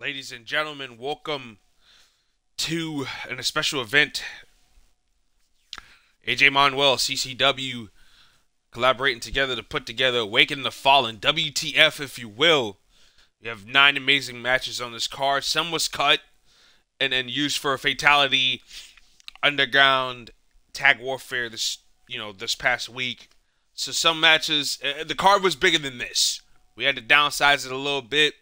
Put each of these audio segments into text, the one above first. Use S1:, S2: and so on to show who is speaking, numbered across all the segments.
S1: Ladies and gentlemen, welcome to a special event. AJ Manuel, CCW, collaborating together to put together Awaken the Fallen, WTF if you will. You have 9 amazing matches on this card. Some was cut and then used for a fatality underground tag warfare this past week. So some matches, the card was bigger than this. We had to downsize it a little bit.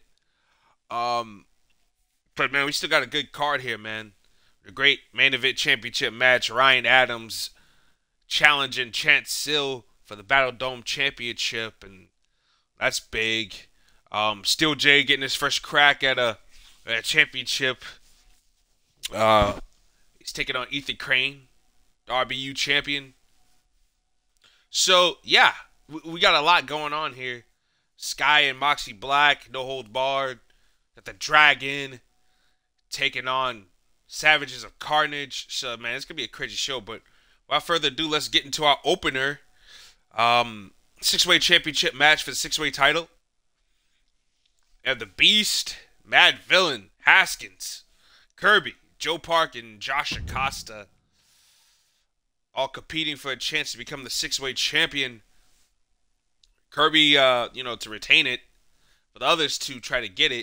S1: But man, we still got a good card here, man. A great main event championship match. Ryan Adams challenging Chance Sill for the Battle Dome Championship, and that's big. Steel J getting his first crack at a championship. He's taking on Ethan Crane, the RBU champion. So yeah, we got a lot going on here. Sky and Moxie Black, no holds barred. Got the Dragon taking on Savages of Carnage. So man, it's gonna be a crazy show. But without further ado, let's get into our opener. 6-way championship match for the 6-way title. We have the Beast, Mad Villain, Haskins, Kirby, Joe Park, and Josh Acosta all competing for a chance to become the 6-way champion. Kirby, to retain it, but the others to try to get it.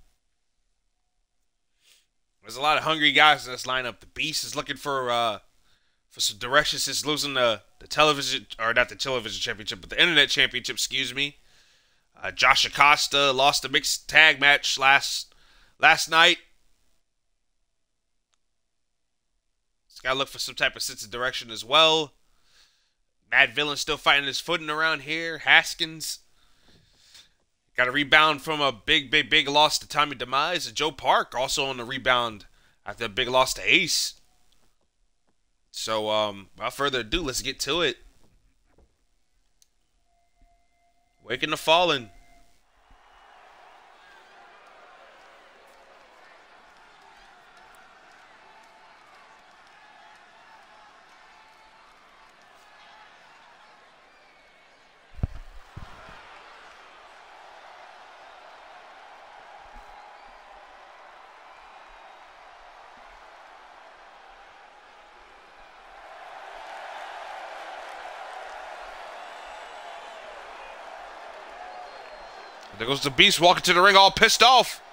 S1: There's a lot of hungry guys in this lineup. The Beast is looking for some direction since losing the television, or not the television championship, but the internet championship, excuse me. Josh Acosta lost a mixed tag match last night. He's got to look for some type of sense of direction as well. Mad Villain still fighting his footing around here. Haskins got a rebound from a big loss to Tommy Demise. And Joe Park also on the rebound after a big loss to Ace. So, without further ado, let's get to it. Waking the Fallen. There goes the Beast walking to the ring all pissed off.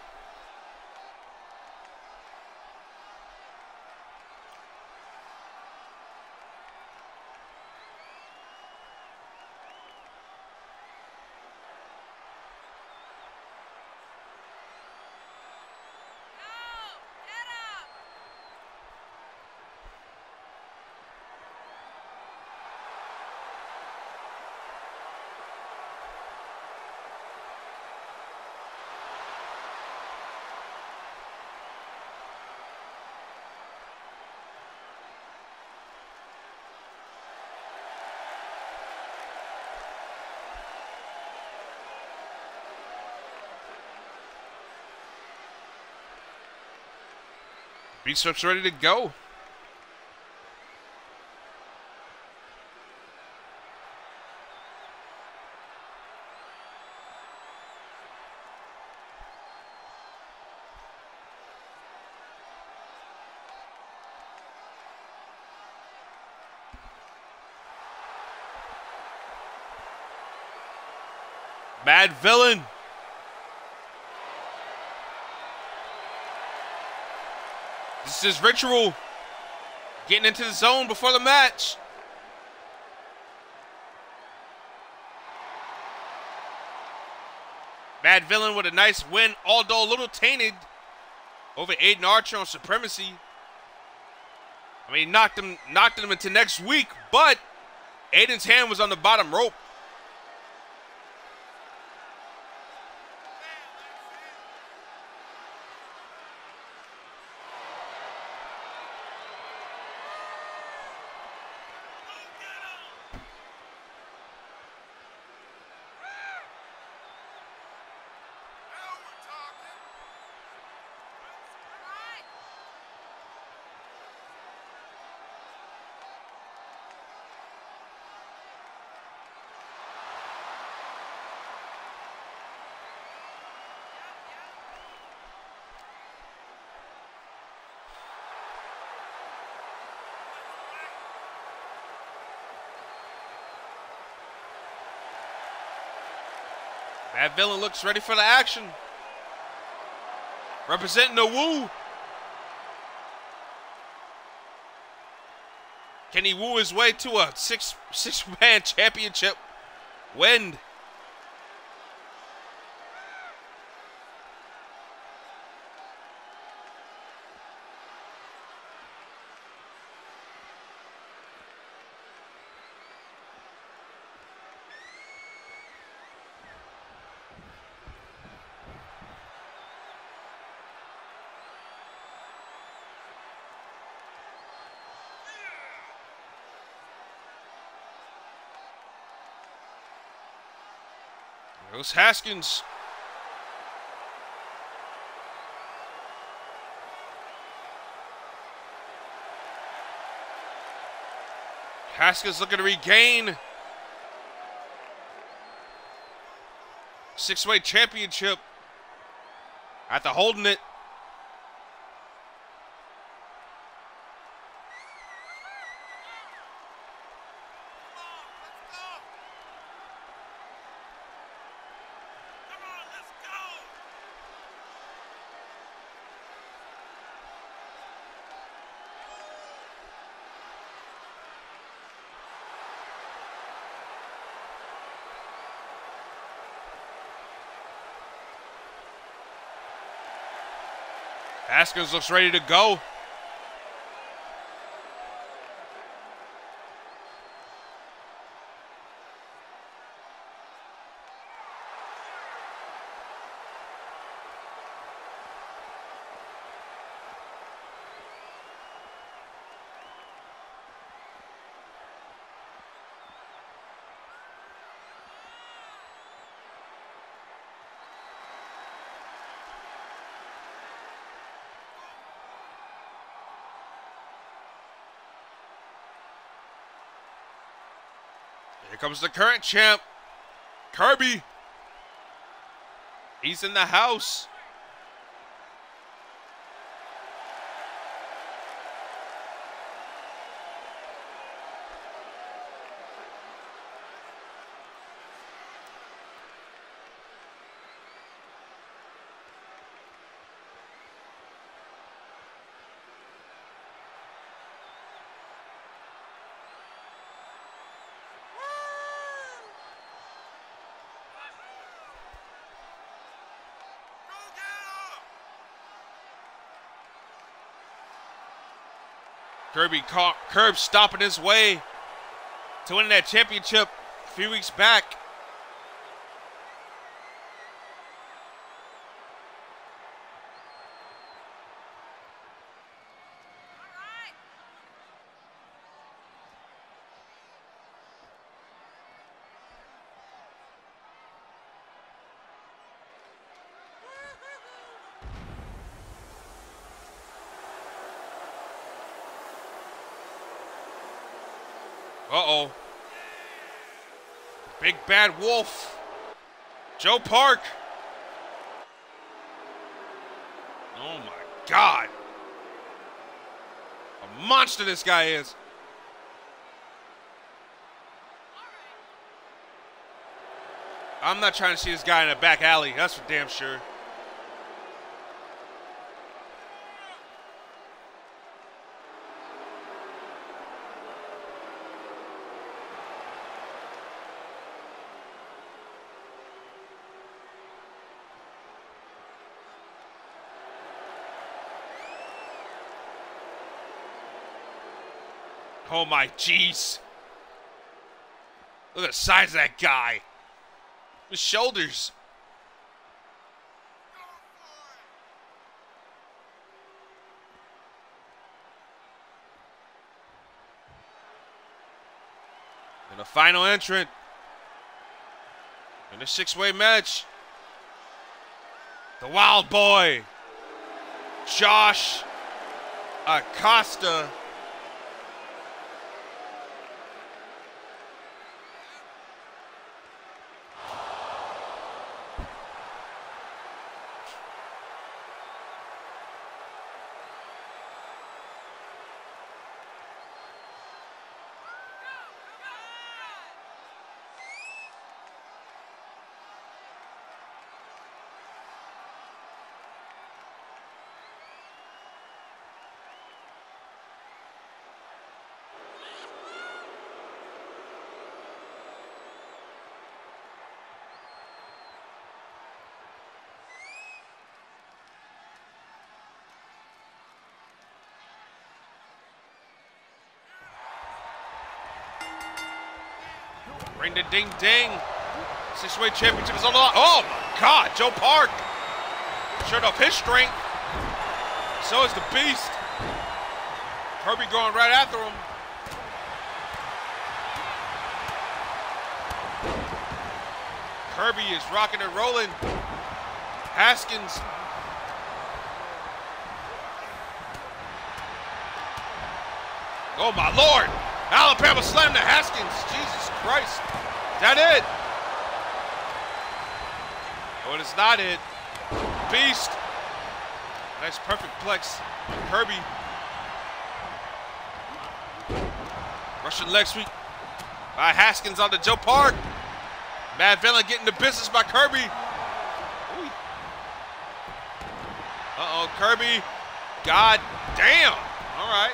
S1: Beast Whip's ready to go. Mad Villain. This is Ritual getting into the zone before the match. Mad Villain with a nice win, although a little tainted over Aiden Archer on Supremacy. I mean, knocked him into next week, but Aiden's hand was on the bottom rope. That villain looks ready for the action. Representing the Woo. Can he woo his way to a six-man championship win? There goes Haskins. Haskins looking to regain six-way championship after holding it. Haskins looks ready to go. Here comes the current champ, Kirby. He's in the house. Curb stopping his way to win that championship a few weeks back. Uh-oh. Big bad wolf. Joe Park. Oh my God. A monster this guy is. I'm not trying to see this guy in a back alley. That's for damn sure. Oh my jeez. Look at the size of that guy. His shoulders. And the final entrant in a six-way match. The Wild Boy, Josh Acosta. Ring the ding ding. 6-way championship is on the line. Oh my God, Joe Park. Showed off his strength. So is the Beast. Kirby going right after him. Kirby is rocking and rolling. Haskins. Oh my Lord. Alabama slammed to Haskins. Jesus Christ. Is that it? Oh, it is not it. Beast. Nice perfect plex on Kirby. Russian leg sweep by Haskins onto Joe Park. Mad Villain getting the business by Kirby. Ooh. Uh-oh, Kirby. God damn. All right.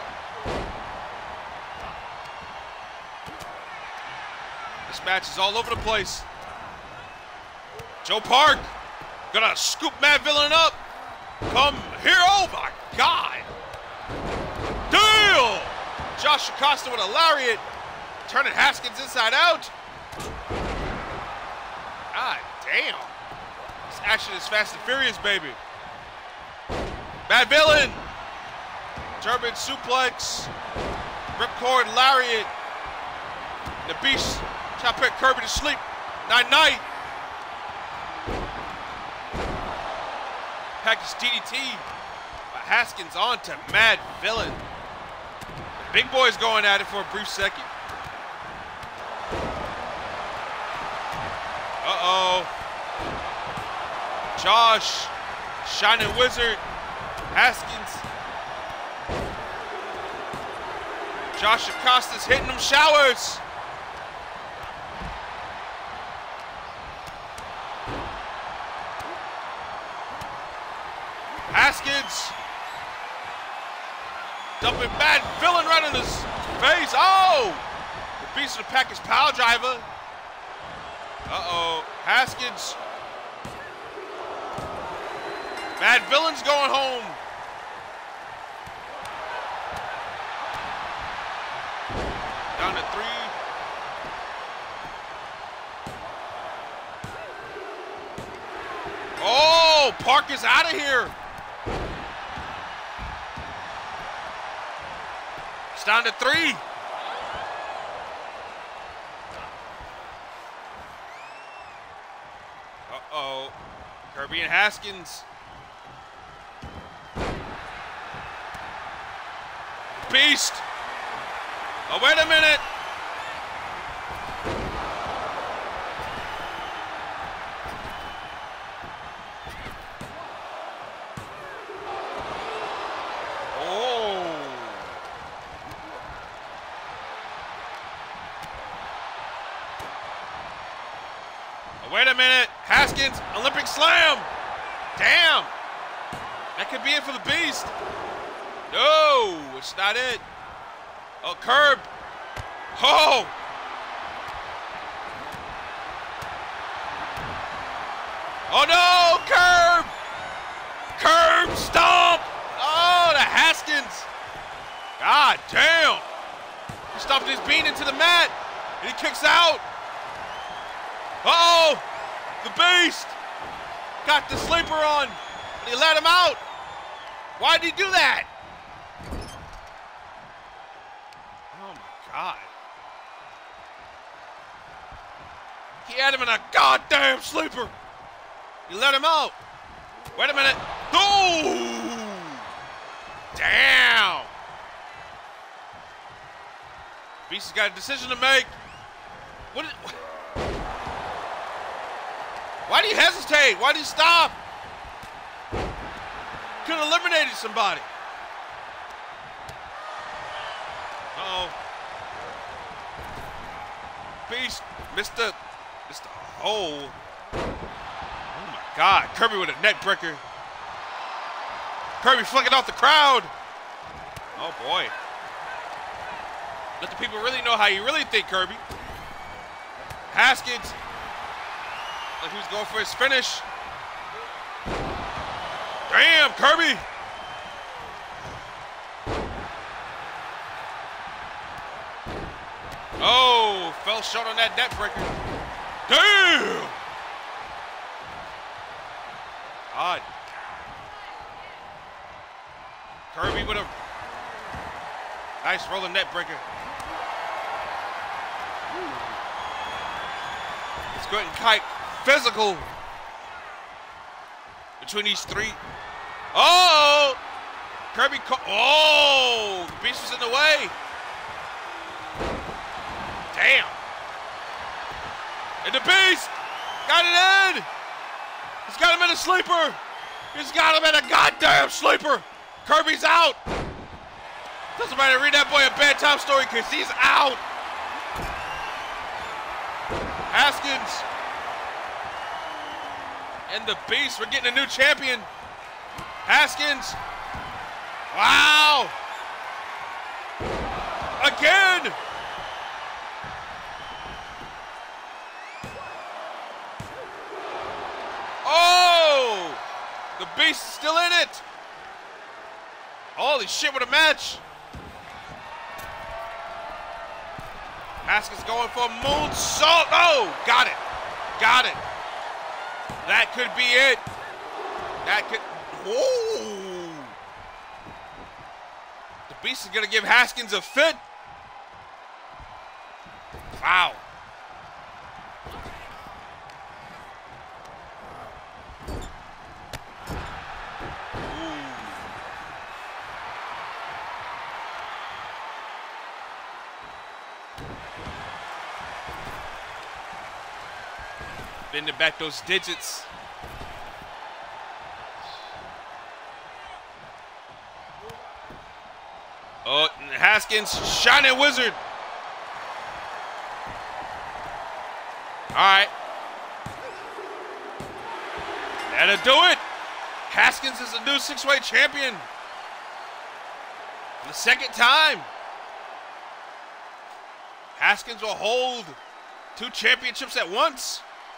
S1: This match is all over the place. Joe Park gonna scoop Mad Villain up. Come here. Oh my God. Deal. Josh Acosta with a lariat. Turning Haskins inside out. God damn. This action is fast and furious, baby. Mad Villain. German suplex. Ripcord lariat. The Beast trying to put Kirby to sleep. Night-night. Package DDT by Haskins on to Mad Villain. The big boys going at it for a brief second. Uh-oh. Josh, Shining Wizard, Haskins. Josh Acosta's hitting them showers. Haskins dumping Mad Villain right in his face. Oh! The Beast of the Package power driver. Uh-oh. Haskins. Mad Villain's going home. Down to 3. Oh! Park is out of here. It's down to 3. Uh-oh. Kirby and Haskins. Beast. Oh, wait a minute. Wait a minute. Haskins, Olympic slam. Damn. That could be it for the Beast. No, it's not it. Oh, curb. Oh. Oh, no, curb. Curb stomp. Oh, the Haskins. God damn. He stomped his bean into the mat, and he kicks out. Uh-oh! The Beast got the sleeper on, and he let him out. Why did he do that? Oh, my God. He had him in a goddamn sleeper. He let him out. Wait a minute. Oh! Damn! Beast has got a decision to make. What? Why do you hesitate? Why do you stop? Could have eliminated somebody. Uh-oh. Beast missed the hole. Oh my God. Kirby with a neck breaker. Kirby flicking off the crowd. Oh boy. Let the people really know how you really think, Kirby. Haskins. Like he was going for his finish. Damn, Kirby. Oh, fell short on that net breaker. Damn! Odd. Kirby with a nice rolling net breaker. Let's go ahead and kite physical between these three. Oh! Kirby, oh! The Beast was in the way. Damn. And the Beast got it in. He's got him in a sleeper. He's got him in a goddamn sleeper. Kirby's out. Tell somebody to read that boy a bedtime story because he's out. Haskins and the Beast. We're getting a new champion. Haskins. Wow. Again. Oh. The Beast is still in it. Holy shit, what a match. Haskins going for a moonsault. Oh, got it. Got it. That could be it. That could. Whoa. The Beast is going to give Haskins a fit. Wow. Bending back those digits. Oh, Haskins, Shining Wizard. All right. That'll do it. Haskins is the new six-way champion. For the second time. Haskins will hold 2 championships at once.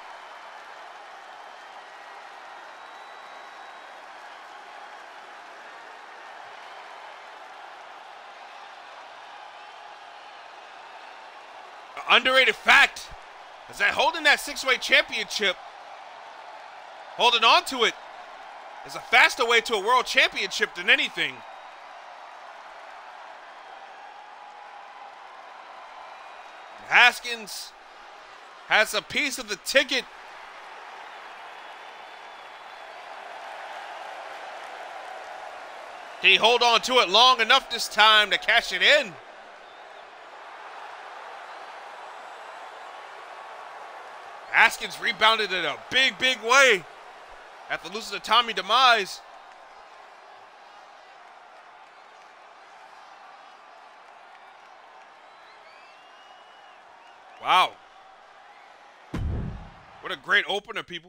S1: Underrated fact is that holding that six-way championship, holding on to it, is a faster way to a world championship than anything. Haskins has a piece of the ticket. Can he hold on to it long enough this time to cash it in? Haskins rebounded in a big, big way after losing to Tommy Demise. Wow. What a great opener, people.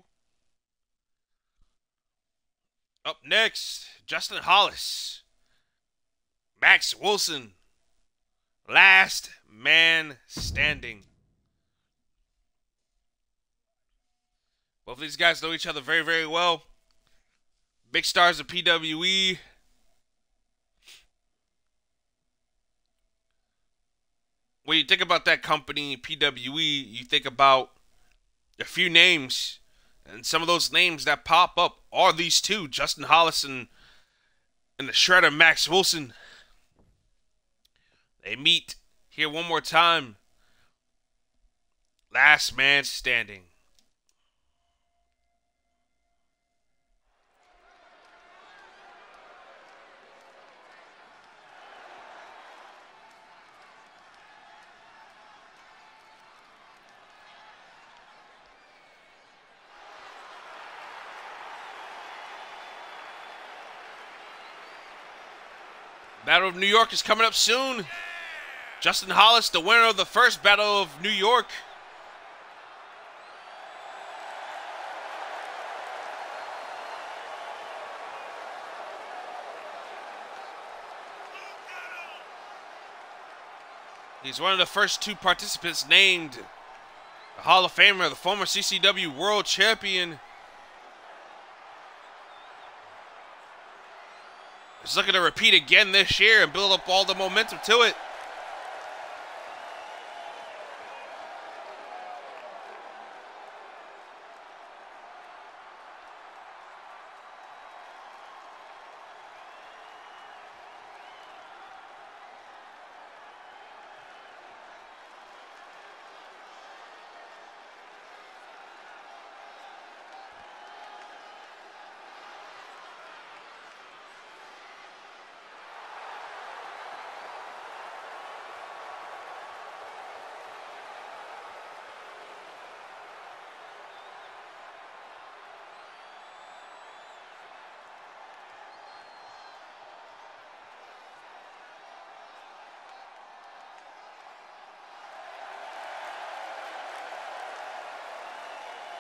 S1: Up next, Justin Hollis. Max Wilson. Last man standing. Both of these guys know each other very, very well. Big stars of PWE. When you think about that company, PWE, you think about a few names. And some of those names that pop up are these two, Justin Hollis and the Shredder Max Wilson. They meet here one more time. Last man standing. Battle of New York is coming up soon. Justin Hollis, the winner of the first Battle of New York. He's one of the first 2 participants named the Hall of Famer, the former CCW World Champion. He's looking to repeat again this year and build up all the momentum to it.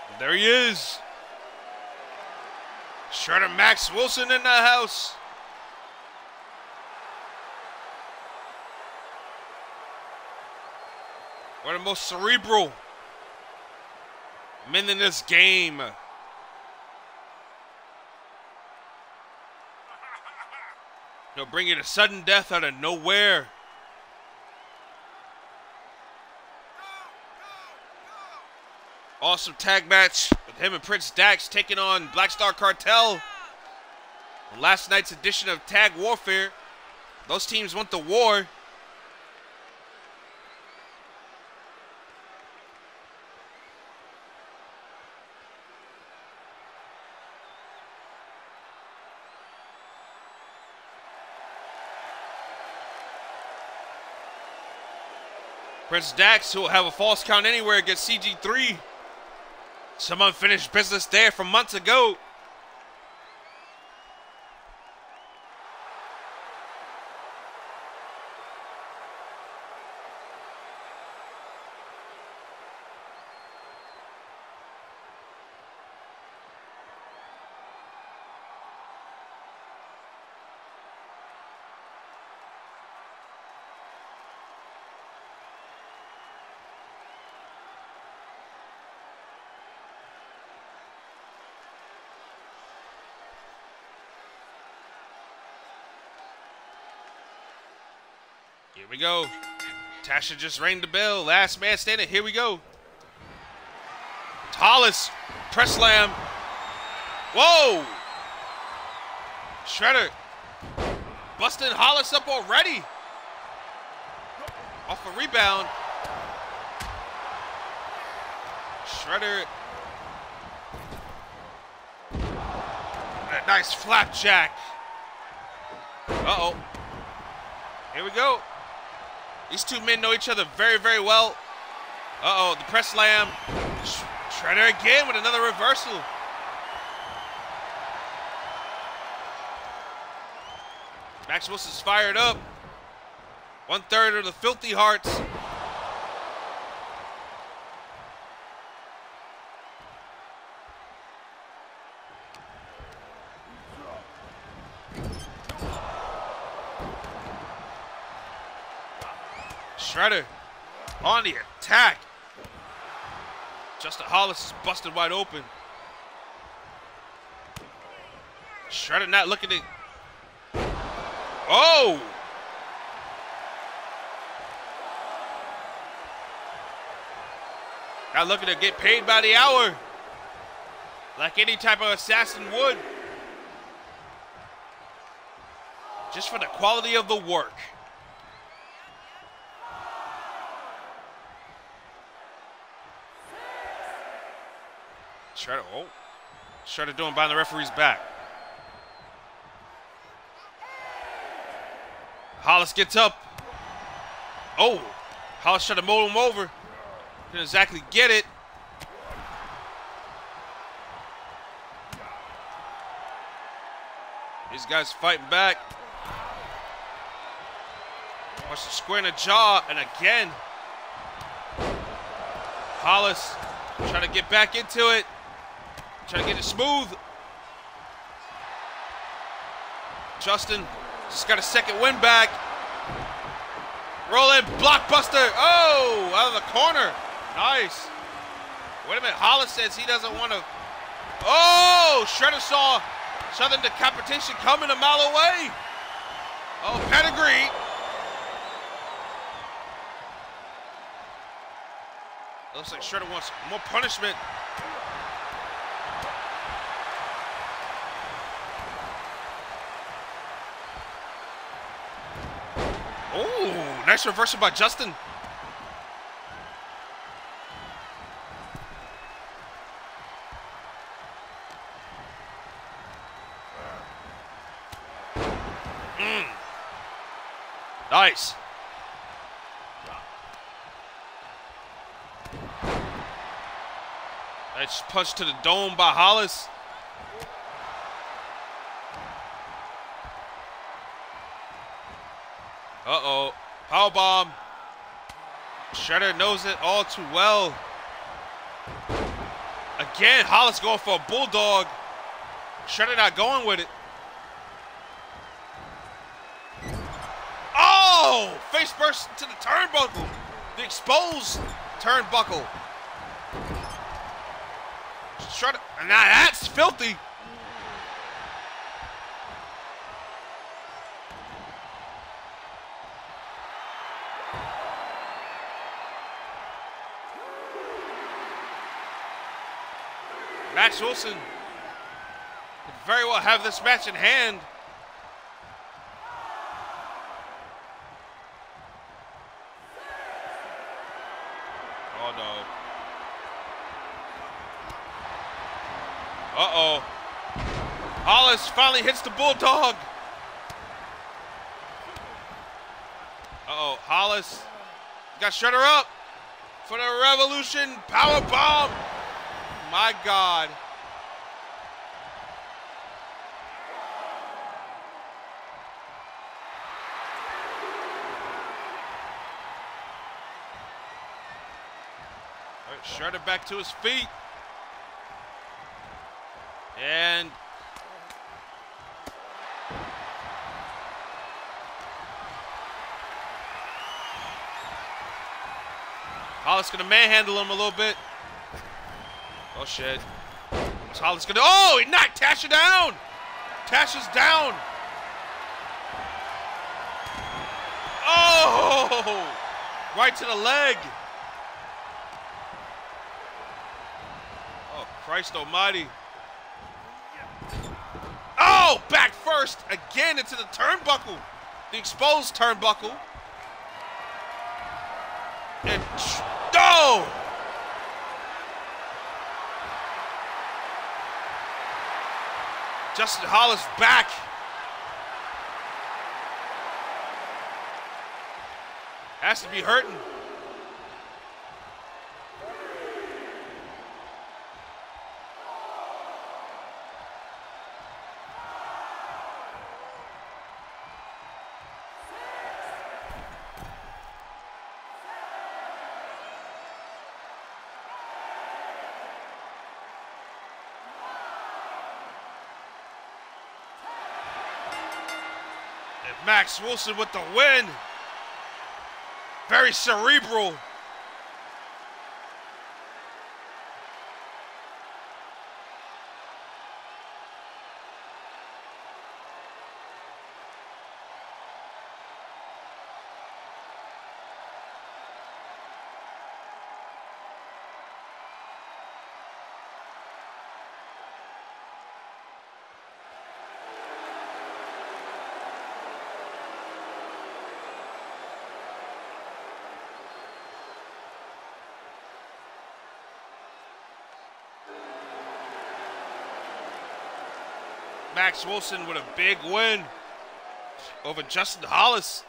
S1: There he is. Shredder Max Wilson in the house. One of the most cerebral men in this game. He'll bring you to sudden death out of nowhere. Awesome tag match with him and Prince Dax taking on Black Star Cartel. On last night's edition of Tag Warfare, those teams went to war. Prince Dax, who will have a false count anywhere against CG3. Some unfinished business there from months ago. Here we go. Tasha just rang the bell. Last man standing. Here we go. Hollis. Press slam. Whoa. Shredder. Busting Hollis up already. Off a rebound. Shredder. A nice flapjack. Uh-oh. Here we go. These two men know each other very, very well. Uh-oh, the press slam. Shredder again with another reversal. Max Wilson's fired up. 1/3 of the Filthy Hearts. Shredder on the attack. Justin Hollis is busted wide open. Shredder not looking to... Oh! Not looking to get paid by the hour. Like any type of assassin would. Just for the quality of the work. Shredder, oh. Shredder doing behind the referee's back. Hollis gets up. Oh. Hollis tried to mold him over. Didn't exactly get it. These guys fighting back. Watch the square in the jaw, and again. Hollis trying to get back into it. Trying to get it smooth. Justin just got a second win back. Rolling blockbuster. Oh, out of the corner. Nice. Wait a minute. Hollis says he doesn't want to. Oh, Shredder saw Southern Decapitation coming a mile away. Oh, pedigree. Looks like Shredder wants more punishment. Oh, nice reversal by Justin. Nice. Nice punch to the dome by Hollis. Uh-oh. Powerbomb. Shredder knows it all too well. Again, Hollis going for a bulldog. Shredder not going with it. Oh! Face burst into the turnbuckle. The exposed turnbuckle. Shredder. Now that's filthy. Max Wilson could very well have this match in hand. Oh no. Uh-oh. Hollis finally hits the bulldog. Uh-oh. Hollis got Shredder up for the Revolution Power Bomb. My God. All right, Shredder back to his feet. And Hollis gonna manhandle him a little bit. Oh shit. What's Hollis gonna do? Oh, he knocked Tasha down! Tasha's down! Oh! Right to the leg. Oh, Christ almighty. Oh, back first again into the turnbuckle. The exposed turnbuckle. And oh! Justin Hollis back. Has to be hurting. Max Wilson with the win. Very cerebral. Max Wilson with a big win over Justin Hollis.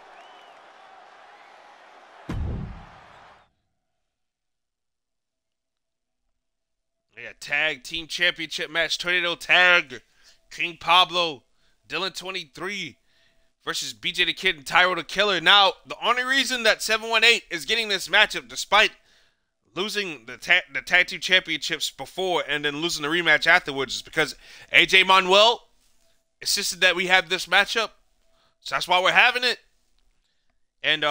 S1: Yeah, tag team championship match, Tornado Tag. King Pablo, Dylan 23 versus BJ the Kid and Tyro the Killer. Now, the only reason that 718 is getting this matchup, despite losing the tag team championships before and then losing the rematch afterwards, is because AJ Manuel insisted that we have this matchup. So that's why we're having it. And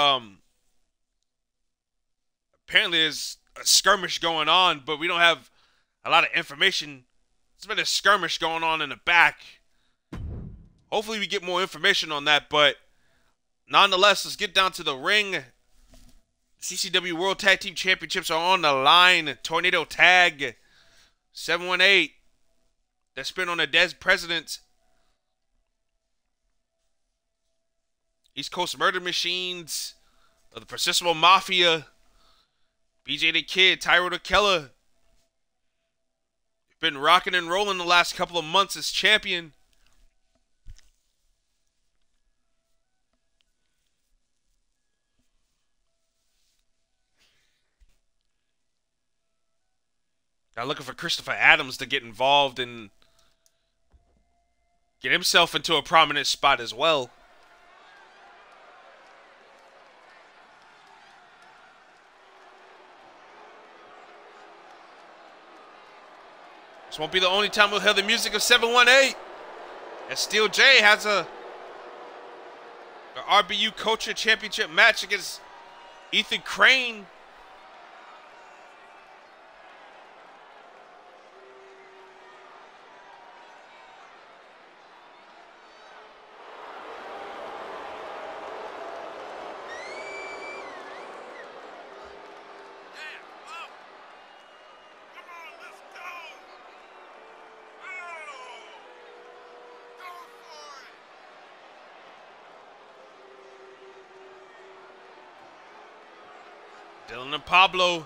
S1: apparently there's a skirmish going on, but we don't have a lot of information. There's been a skirmish going on in the back. Hopefully we get more information on that, but nonetheless, let's get down to the ring. CCW World Tag Team Championships are on the line. Tornado Tag. 718. They're spin on the Des Presidents. East Coast Murder Machines. The Persistable Mafia. BJ the Kid. Tyro the Killer. Been rocking and rolling the last couple of months as champion. Now looking for Christopher Adams to get involved and get himself into a prominent spot as well. This won't be the only time we'll hear the music of 718. And Steel J has a RBU Culture Championship match against Ethan Crane. Dylan and Pablo.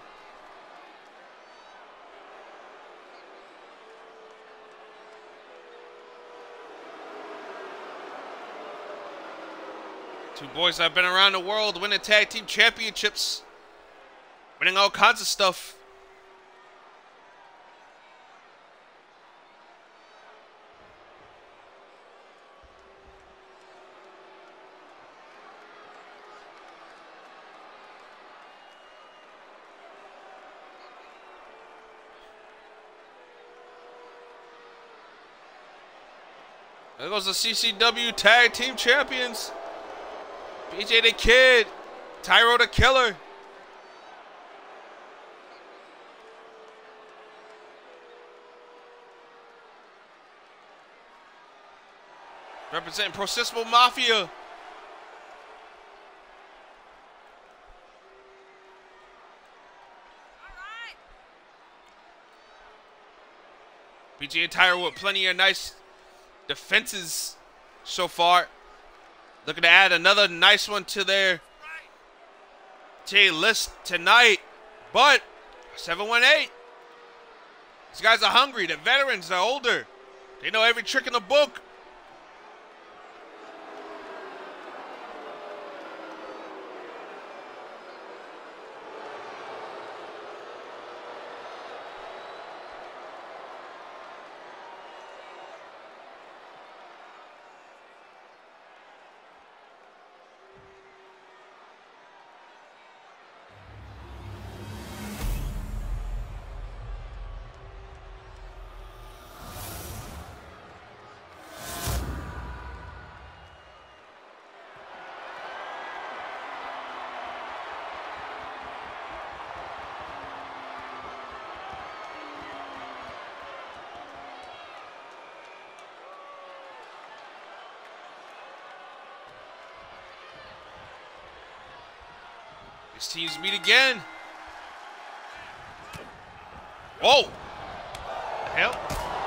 S1: Two boys that have been around the world winning tag team championships, winning all kinds of stuff. There goes the CCW Tag Team Champions. BJ the Kid, Tyro the Killer. Representing Processable Mafia. BJ and Tyro with plenty of nice defenses so far. Looking to add another nice one to their list tonight. But 718, these guys are hungry. The veterans are older. They know every trick in the book. These teams meet again. Whoa! The hell?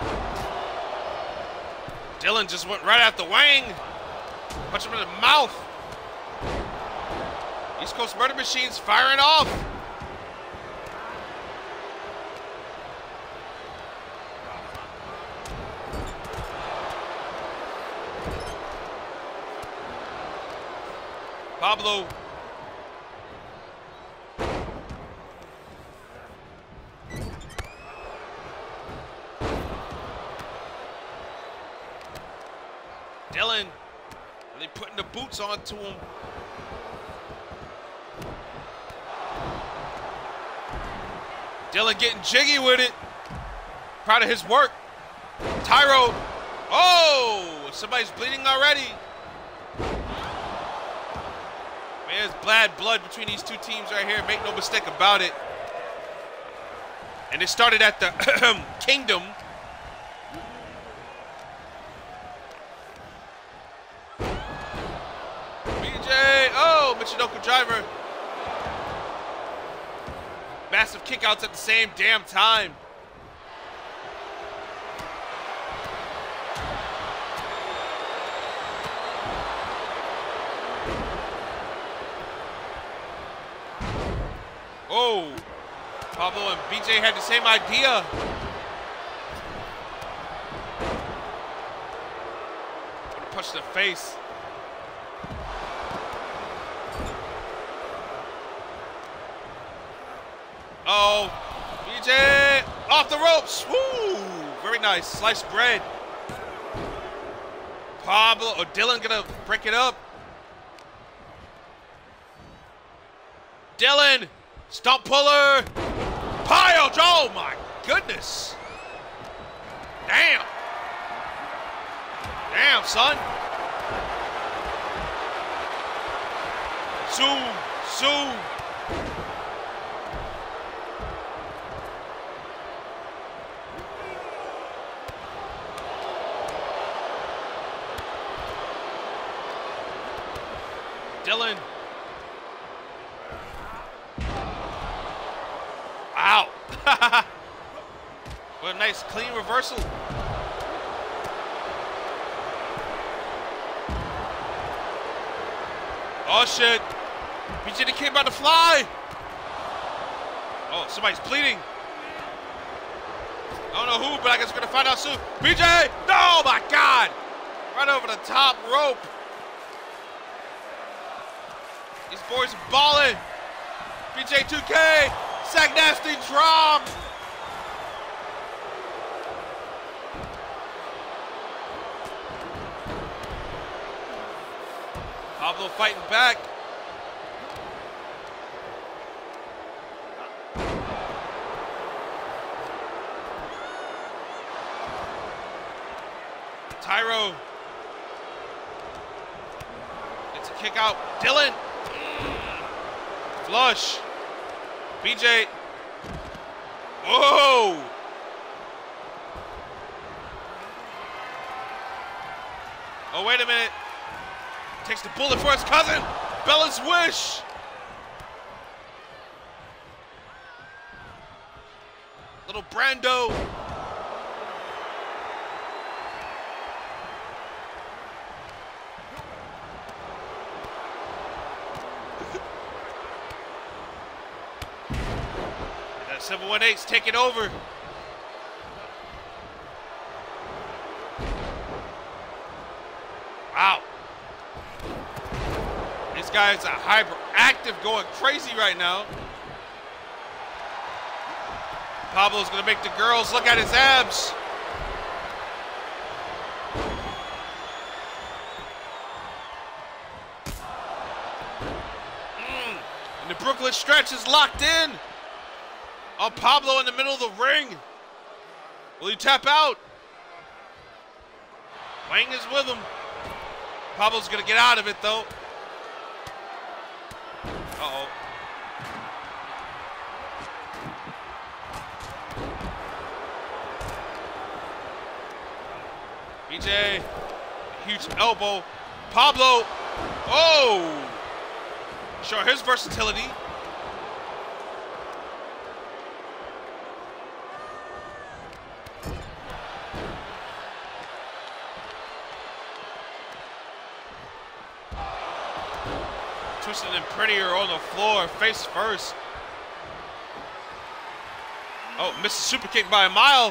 S1: Dylan just went right at the wing. Punch him in the mouth. East Coast Murder Machine's firing off. Pablo. Dylan really putting the boots onto him. Dylan getting jiggy with it. Proud of his work. Tyro. Oh, somebody's bleeding already. Man, there's bad blood between these two teams right here. Make no mistake about it. And it started at the Kingdom. Michinoku Driver. Massive kickouts at the same damn time. Oh, Pablo and BJ had the same idea. Gonna punch the face. Oh, BJ off the ropes. Woo! Very nice. Sliced bread. Pablo or Dylan gonna break it up. Dylan, stomp puller. Pile. Oh my goodness. Damn. Damn, son. Zoom. Dillon. Wow. What a nice clean reversal. Oh shit. BJ the Kid about to fly. Oh, somebody's bleeding. I don't know who, but I guess we're gonna find out soon. BJ! Oh my god! Right over the top rope. These boys are balling. BJ 2K. Sack Nasty drop. Pablo fighting back. Tyro gets a kick out. Dillon. Flush. BJ. Whoa. Oh, wait a minute. Takes the bullet for his cousin. Bella's wish. Little Brando. That 718's taking over. Wow. This guy's a hyperactive, going crazy right now. Pablo's gonna make the girls look at his abs. And the Brooklyn stretch is locked in. On Pablo in the middle of the ring. Will he tap out? Wang is with him. Pablo's gonna get out of it though. Uh-oh. BJ, huge elbow. Pablo, oh! Show his versatility. Twisting and prettier on the floor, face first. Oh, missed a super kick by a mile.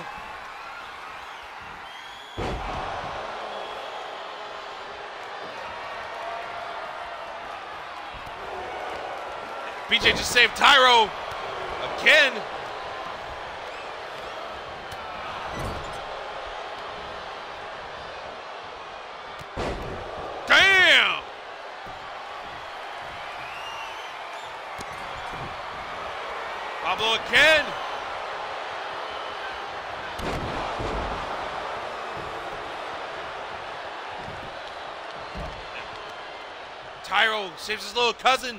S1: BJ just saved Tyro again. Damn! Pablo again. Tyro saves his little cousin.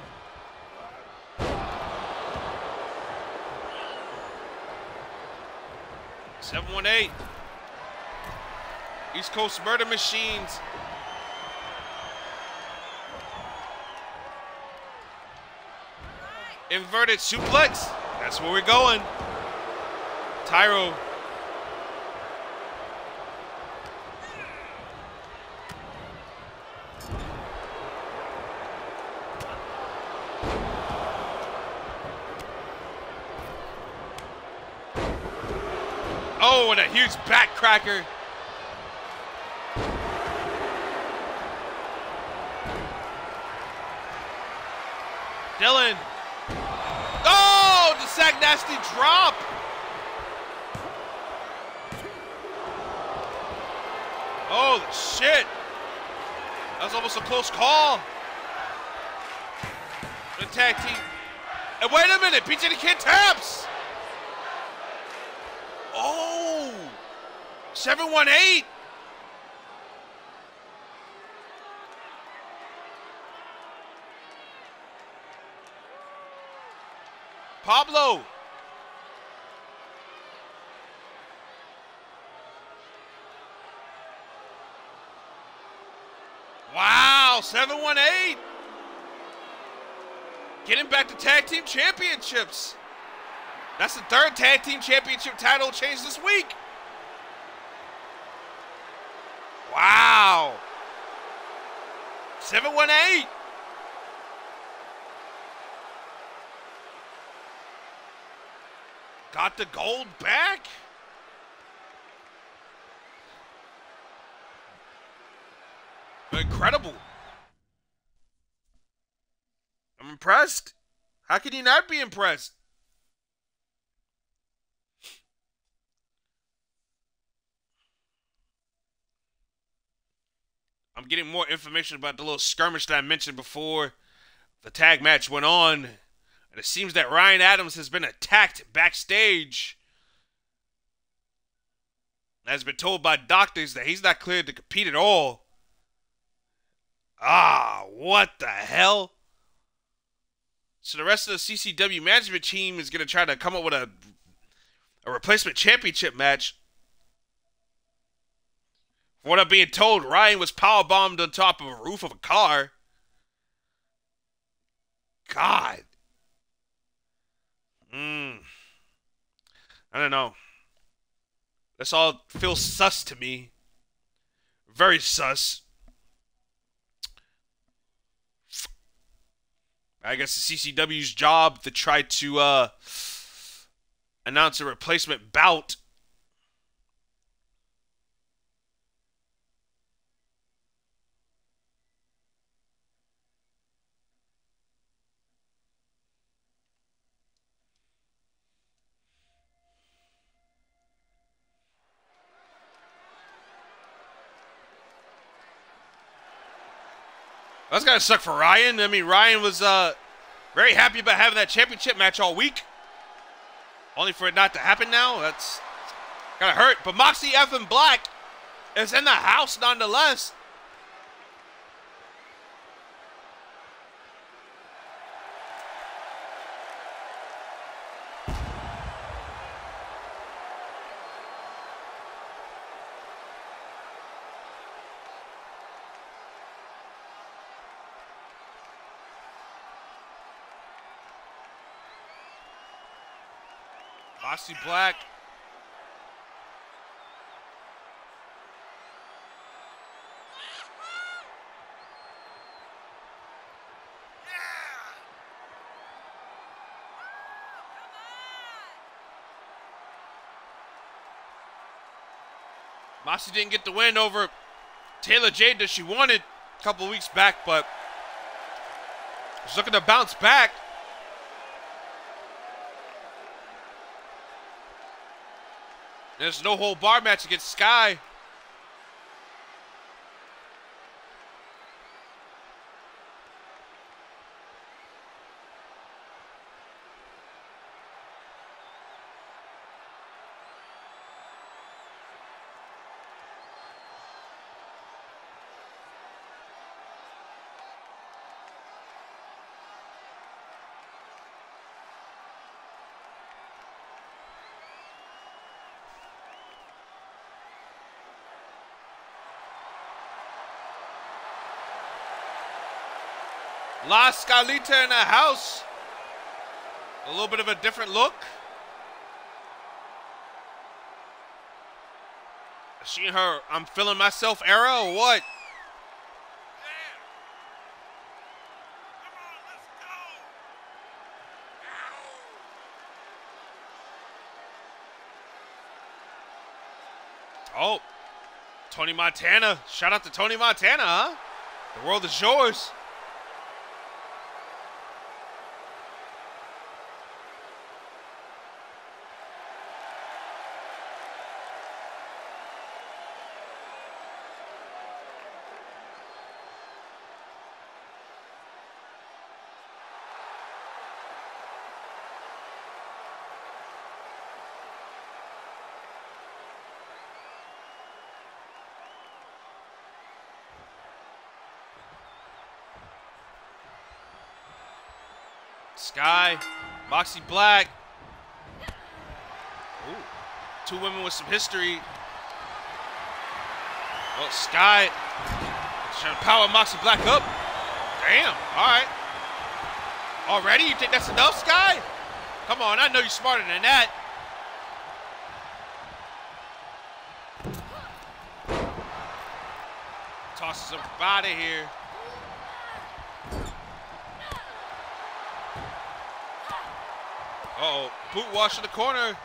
S1: $718. East Coast Murder Machines. Inverted suplex. That's where we're going. Tyro. Oh, and a huge back cracker. Dillon. Oh, the Sack Nasty drop. Oh, shit. That was almost a close call. The tag team. And wait a minute, BJ the Kid taps. Oh, 718. Pablo. Wow, 718. Getting back to tag team championships. That's the third tag team championship title change this week. Wow. 718. Got the gold back. Incredible. I'm impressed. How can you not be impressed? I'm getting more information about the little skirmish that I mentioned before the tag match went on. And it seems that Ryan Adams has been attacked backstage. Has been told by doctors that he's not cleared to compete at all. Ah, what the hell? So the rest of the CCW management team is going to try to come up with a replacement championship match. From what I'm being told, Ryan was powerbombed on top of a roof of a car. God. I don't know. This all feels sus to me. Very sus. I guess the CCW's job to try to announce a replacement bout. That's gotta suck for Ryan. I mean, Ryan was very happy about having that championship match all week. Only for it not to happen now. That's gotta hurt. But Moxie F. Black is in the house nonetheless. Moxie Black. Moxie didn't get the win over Taylor Jade that she wanted a couple weeks back, but she's looking to bounce back. There's no hold bar match against Sky. La Scalita in the house. A little bit of a different look. Is she in her I'm feeling myself era or what? Oh, Tony Montana. Shout out to Tony Montana, huh? The world is yours. Sky, Moxie Black. Ooh, two women with some history. Well, Sky trying to power Moxie Black up. Damn, all right. Already? You think that's enough, Sky? Come on, I know you're smarter than that. Tosses him out of here. Uh-oh, boot wash in the corner.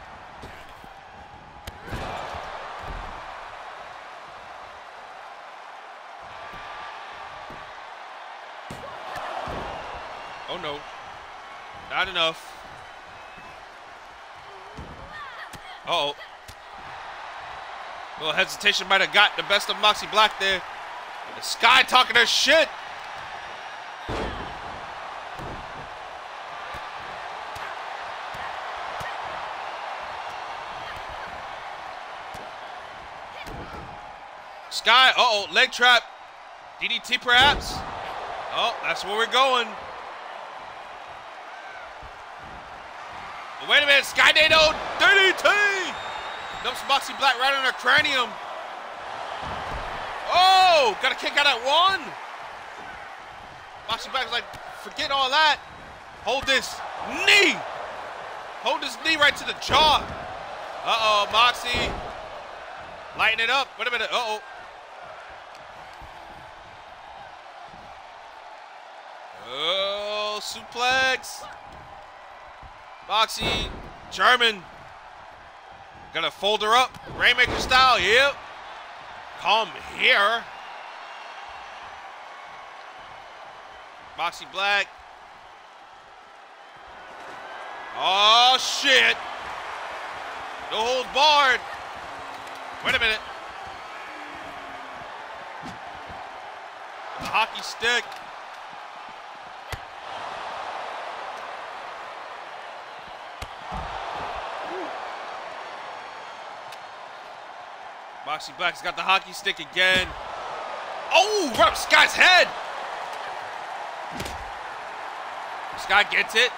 S1: Oh no, not enough. Uh-oh. A little hesitation might have got the best of Moxie Black there. The Sky talking her shit. Sky, uh-oh, leg trap. DDT perhaps? Oh, that's where we're going. Wait a minute, Sky Dado, DDT! Dumps Moxie Black right on her cranium. Oh, got a kick out at one. Moxie Black's like, forget all that. Hold this knee. Hold this knee right to the jaw. Uh-oh, Moxie. Lighten it up. Wait a minute, uh-oh. Oh, suplex. Moxie, German. Gonna fold her up, Rainmaker style, yep. Come here. Moxie Black. Oh, shit. No holds barred. Wait a minute. The hockey stick. Moxie Black's got the hockey stick again. Oh, right up Sky's head. Sky gets it.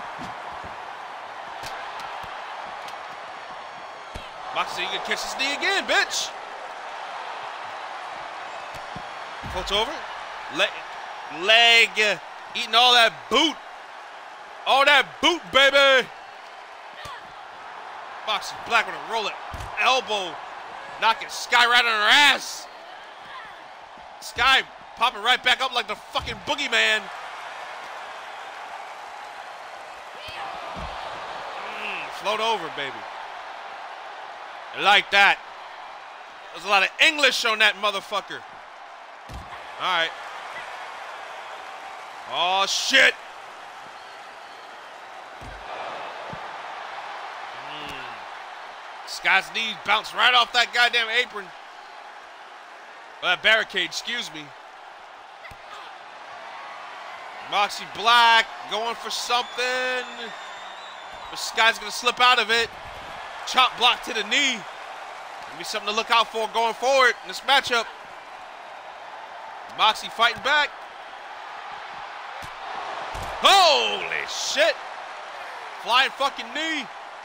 S1: Moxie, you can catch his knee again, bitch. Floats over. Leg. Eating all that boot. All that boot, baby. Moxie Black with a rolling elbow. Knocking Sky right on her ass. Sky popping right back up like the fucking boogeyman. Float over, baby. I like that. There's a lot of English on that motherfucker. All right. Oh, shit. Sky's knees bounced right off that goddamn apron. That barricade, excuse me. Moxie Black going for something. But Sky's gonna slip out of it. Chop block to the knee. Gonna be something to look out for going forward in this matchup. Moxie fighting back. Holy shit. Flying fucking knee.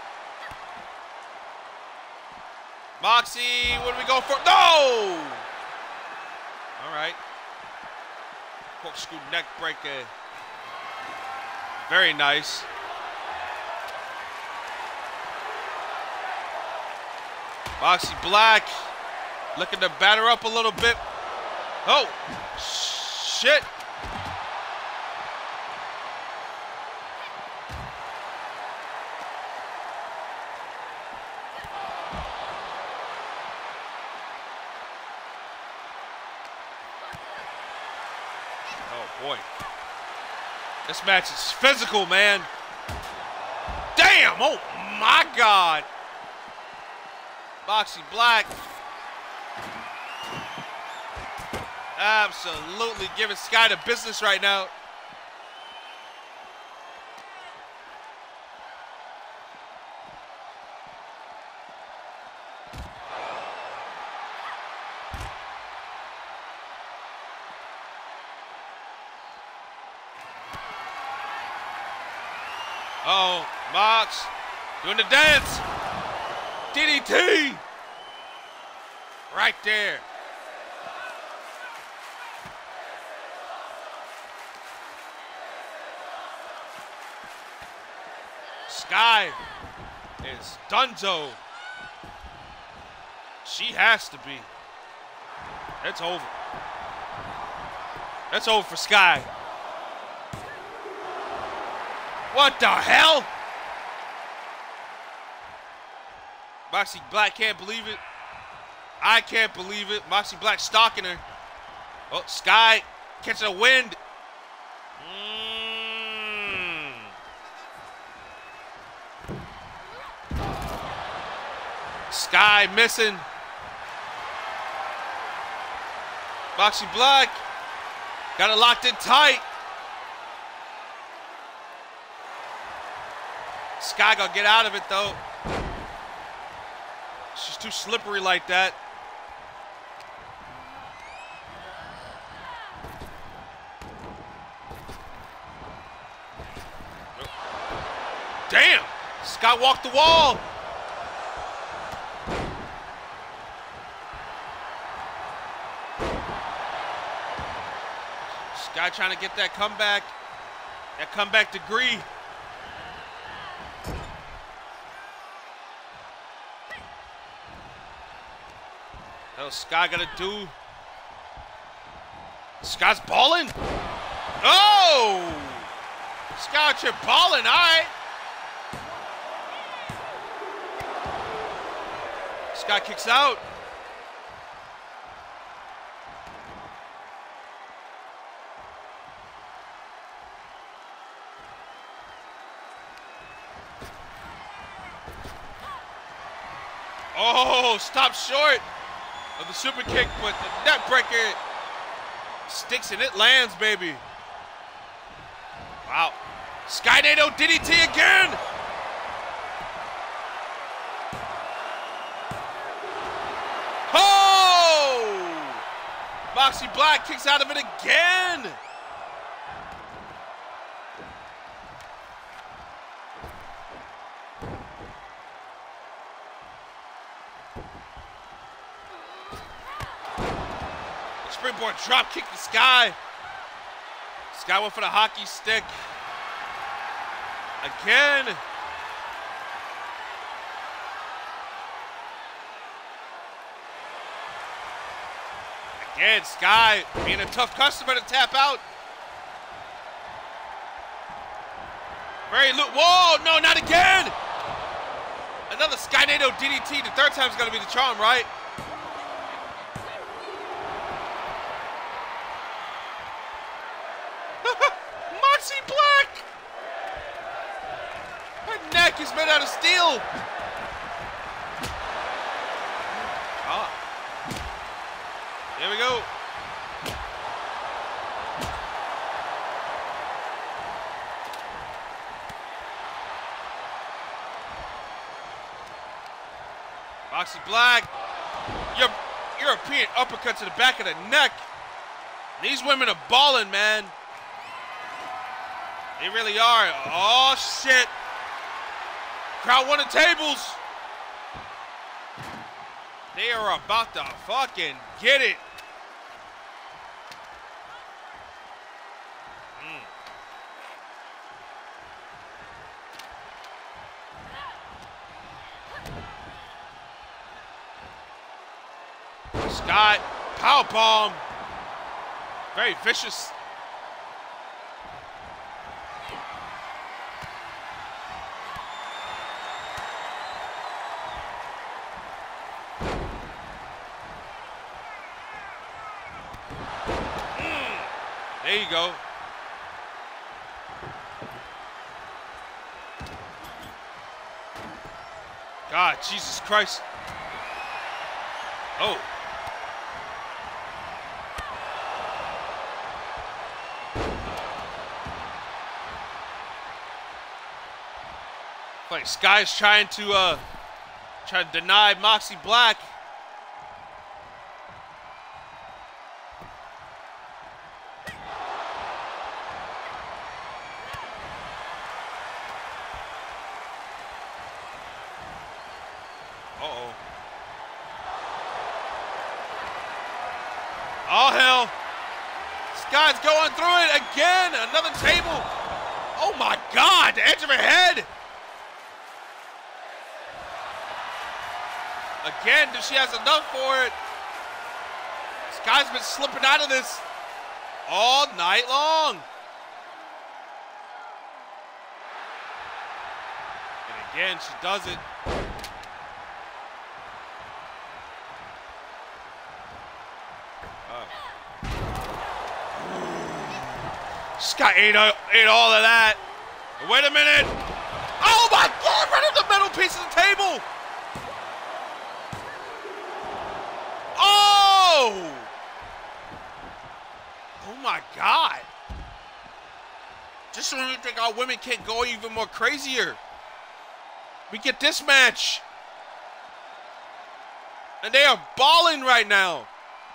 S1: Moxie, what are we going for? No! All right. Corkscrew neck breaker. Very nice. Moxie Black looking to batter up a little bit. Oh, shit. Boy, this match is physical, man. Damn, oh my God. Moxie Black. Absolutely giving Sky the business right now. Uh-oh, Mox doing the dance. DDT. Right there. Sky is donezo. She has to be. It's over. That's over for Sky. What the hell? Moxie Black can't believe it. I can't believe it. Moxie Black stalking her. Oh, Sky catching a wind. Sky missing. Moxie Black got it locked in tight. Sky gonna get out of it though. She's too slippery like that. Damn! Sky walked the wall. Sky trying to get that comeback degree. What Sky gonna do? Sky's balling. Oh! Sky out here balling, all right. Sky kicks out. Oh, stop short of the super kick, but the neck breaker sticks and it lands, baby. Wow. Skynado DDT again. Oh! Moxie Black kicks out of it again. Springboard drop kick to Sky. Sky went for the hockey stick. Again. Again, Sky being a tough customer to tap out. Whoa, no, not again. Another Skynado DDT. The third time's gonna be the charm, right? Moxie Black! Her neck is made out of steel! Ah. Here we go. Moxie Black, European uppercut to the back of the neck. These women are balling, man. They really are. Oh, shit. Crowd wanted tables. They are about to fucking get it. Scott, powerbomb. Very vicious. There you go. God, Jesus Christ. Oh. Like Sky's trying to deny Moxie Black. Uh-oh. Oh, hell. Sky's going through it again. Another table. Oh, my God. The edge of her head. Again, she has enough for it. Sky's been slipping out of this all night long. And again, she does it. Sky ate all of that. Wait a minute. Oh my God, right in the middle piece of the table. Oh! Oh my God. Just when you think our women can't go even more crazier, we get this match. And they are balling right now.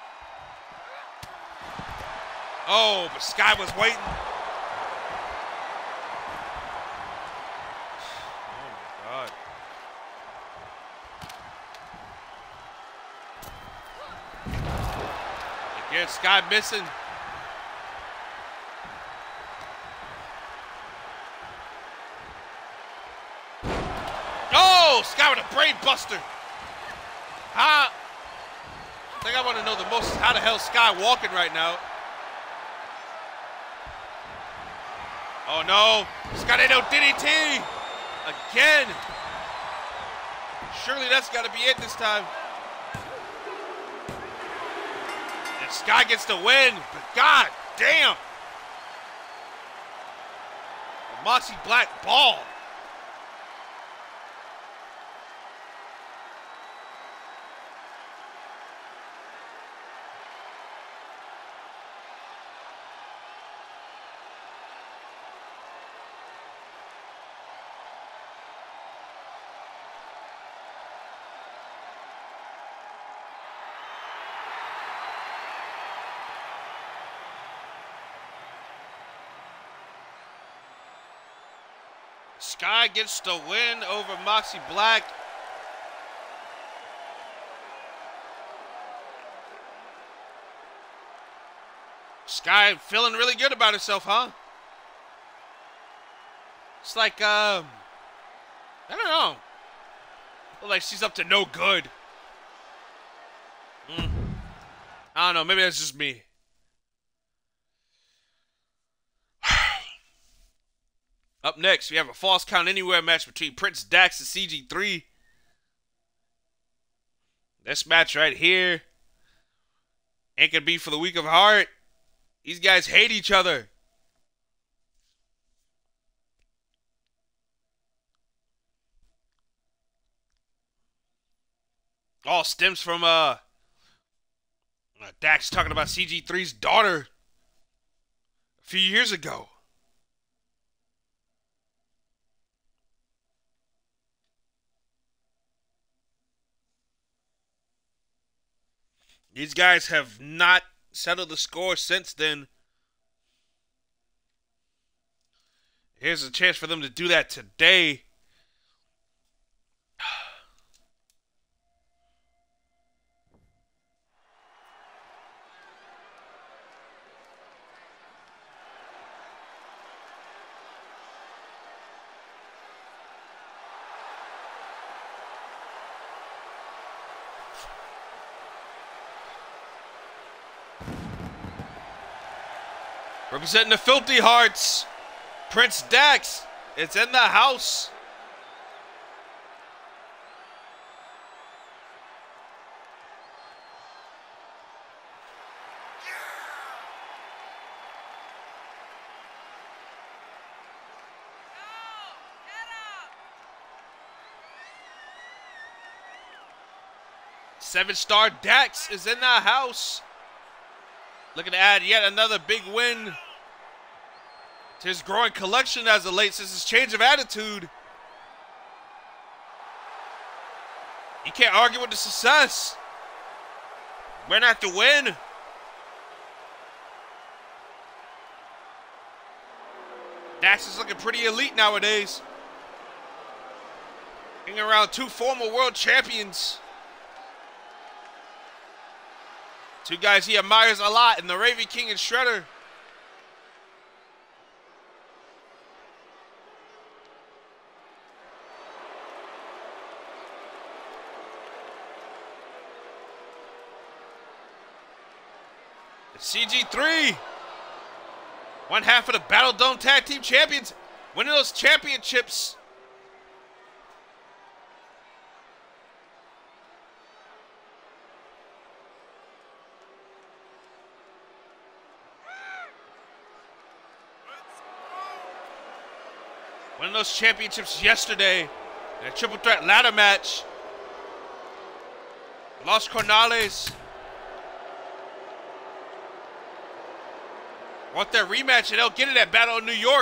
S1: Oh, but Sky was waiting. Oh my God. Again, Sky missing. Oh, Sky with a brain buster. I think I want to know the most, how the hell is Sky walking right now? Oh no, Sky ain't no DDT. Again. Surely that's got to be it this time. And Sky gets the win, but God damn. Moxie Black ball. Sky gets the win over Moxie Black. Sky feeling really good about herself, huh? It's like, I don't know. Look like she's up to no good. I don't know, maybe that's just me. Up next, we have a Falls Count Anywhere match between Prince Dax and CG3. This match right here ain't gonna be for the weak of heart. These guys hate each other. All stems from Dax talking about CG3's daughter a few years ago. These guys have not settled the score since then. Here's a chance for them to do that today. Representing the Filthy Hearts, Prince Dax is in the house. Seven-star Dax is in the house. Looking to add yet another big win to his growing collection as of late since his change of attitude. You can't argue with the success. Win after win. Dax is looking pretty elite nowadays. Hanging around two former world champions. Two guys he admires a lot in the Raven King and Shredder. CG3, one half of the Battle Dome Tag Team Champions, winning those championships. Winning those championships yesterday in a triple threat ladder match. Los Cornales want their rematch, and they'll get it at Battle of New York.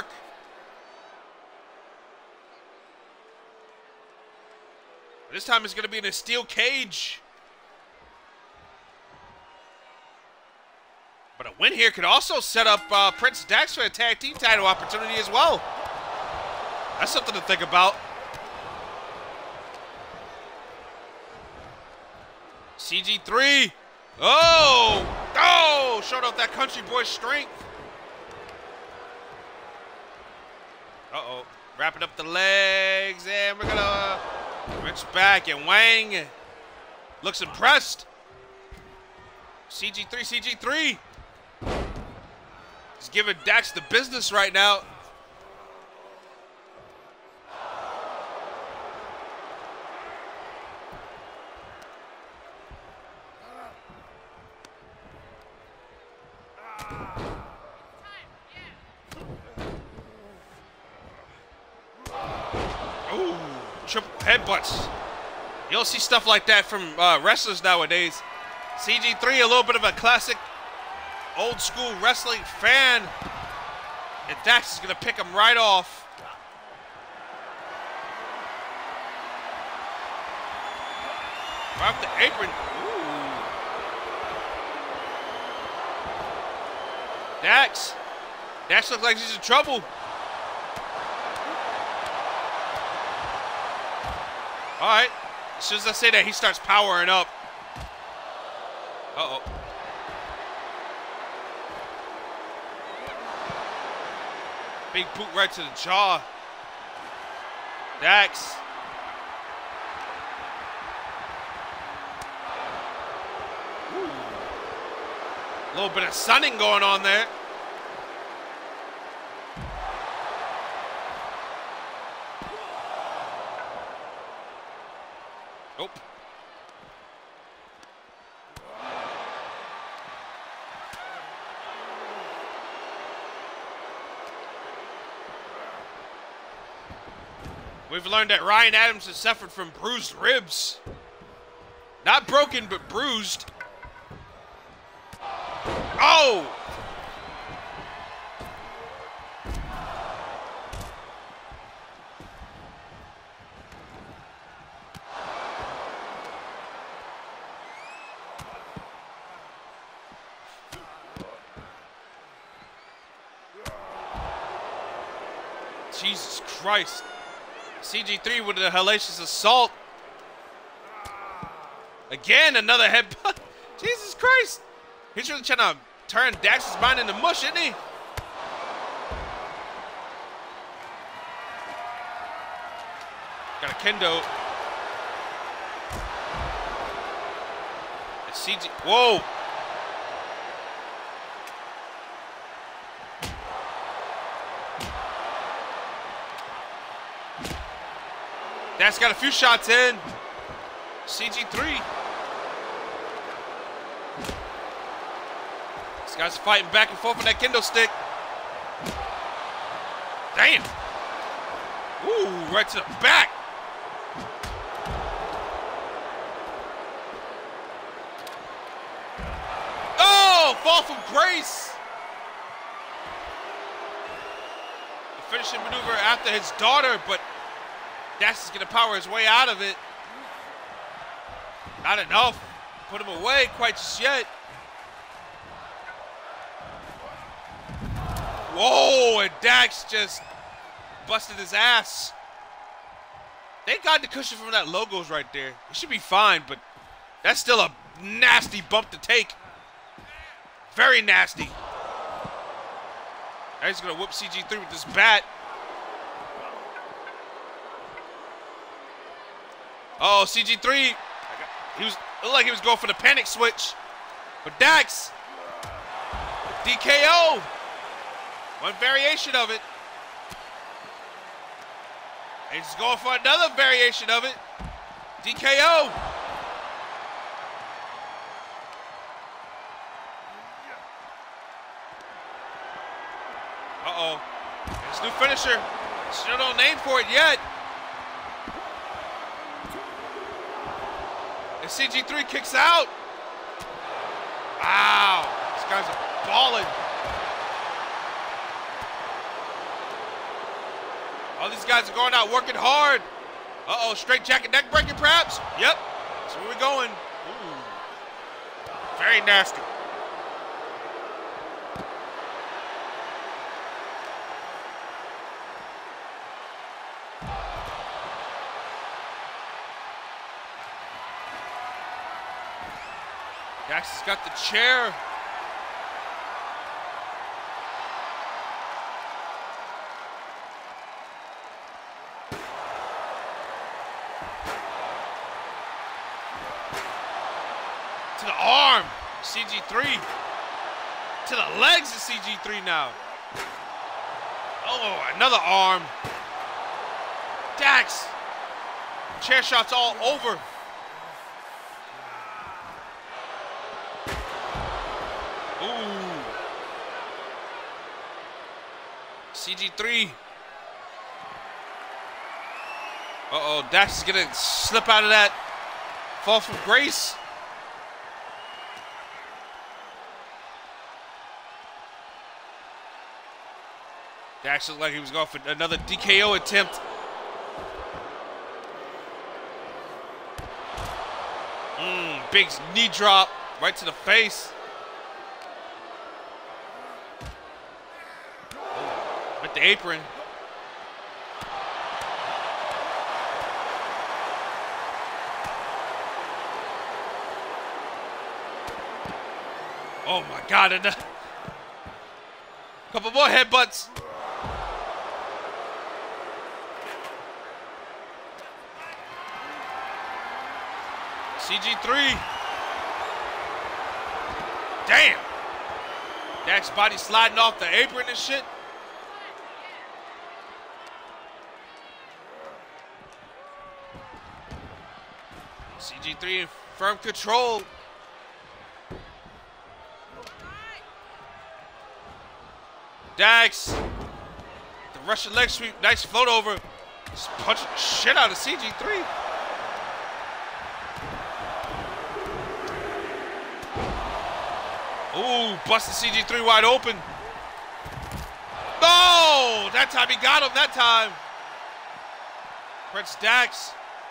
S1: This time it's going to be in a steel cage. But a win here could also set up Prince Dax for a tag team title opportunity as well. That's something to think about. CG3. Oh! Oh! Showed off that country boy strength. Uh-oh. Wrapping up the legs, and we're gonna wrench back, and Wang looks impressed. CG3. He's giving Dax the business right now. Triple headbutts. You don't see stuff like that from wrestlers nowadays. CG3, a little bit of a classic old school wrestling fan. And Dax is going to pick him right off. Right off the apron. Ooh. Dax looks like he's in trouble. All right, as soon as I say that, he starts powering up. Uh-oh. Big boot right to the jaw. Dax. Ooh. A little bit of sunning going on there. Nope. We've learned that Ryan Adams has suffered from bruised ribs. Not broken, but bruised. Oh! Jesus Christ. CG3 with a hellacious assault. Again, another headbutt. Jesus Christ. He's really trying to turn Dax's mind into mush, isn't he? Got a kendo. It's CG. Whoa. Dax got a few shots in. CG3. This guy's fighting back and forth with that kendo stick. Damn. Ooh, right to the back. Oh, fall from grace. The finishing maneuver after his daughter, but Dax is going to power his way out of it. Not enough. Put him away quite just yet. Whoa, and Dax just busted his ass. Thank God the cushion from that logo's right there. It should be fine, but that's still a nasty bump to take. Very nasty. Now he's going to whoop CG3 with this bat. Oh, CG3. Looked like he was going for the panic switch. But Dax. DKO. One variation of it. And he's going for another variation of it. DKO. Uh-oh. His new finisher. Still no name for it yet. And CG3 kicks out. Wow. These guys are balling. All these guys are going out working hard. Uh-oh, straight jacket neck breaking perhaps? Yep. That's where we're going. Ooh. Very nasty. Dax has got the chair. To the arm, CG3. To the legs of CG3 now. Oh, another arm. Dax. Chair shots all over. Ooh. CG3. Uh-oh, Dax is gonna slip out of that. Fall from grace. Dax looked like he was going for another DKO attempt. Big knee drop right to the face. With the apron. Oh my God, a couple more headbutts. CG3. Damn. Dax's body sliding off the apron and shit. CG3 in firm control. Dax. The Russian leg sweep. Nice float over. Just punching the shit out of CG3. Ooh, busted CG3 wide open. No! That time he got him that time. Prince Dax.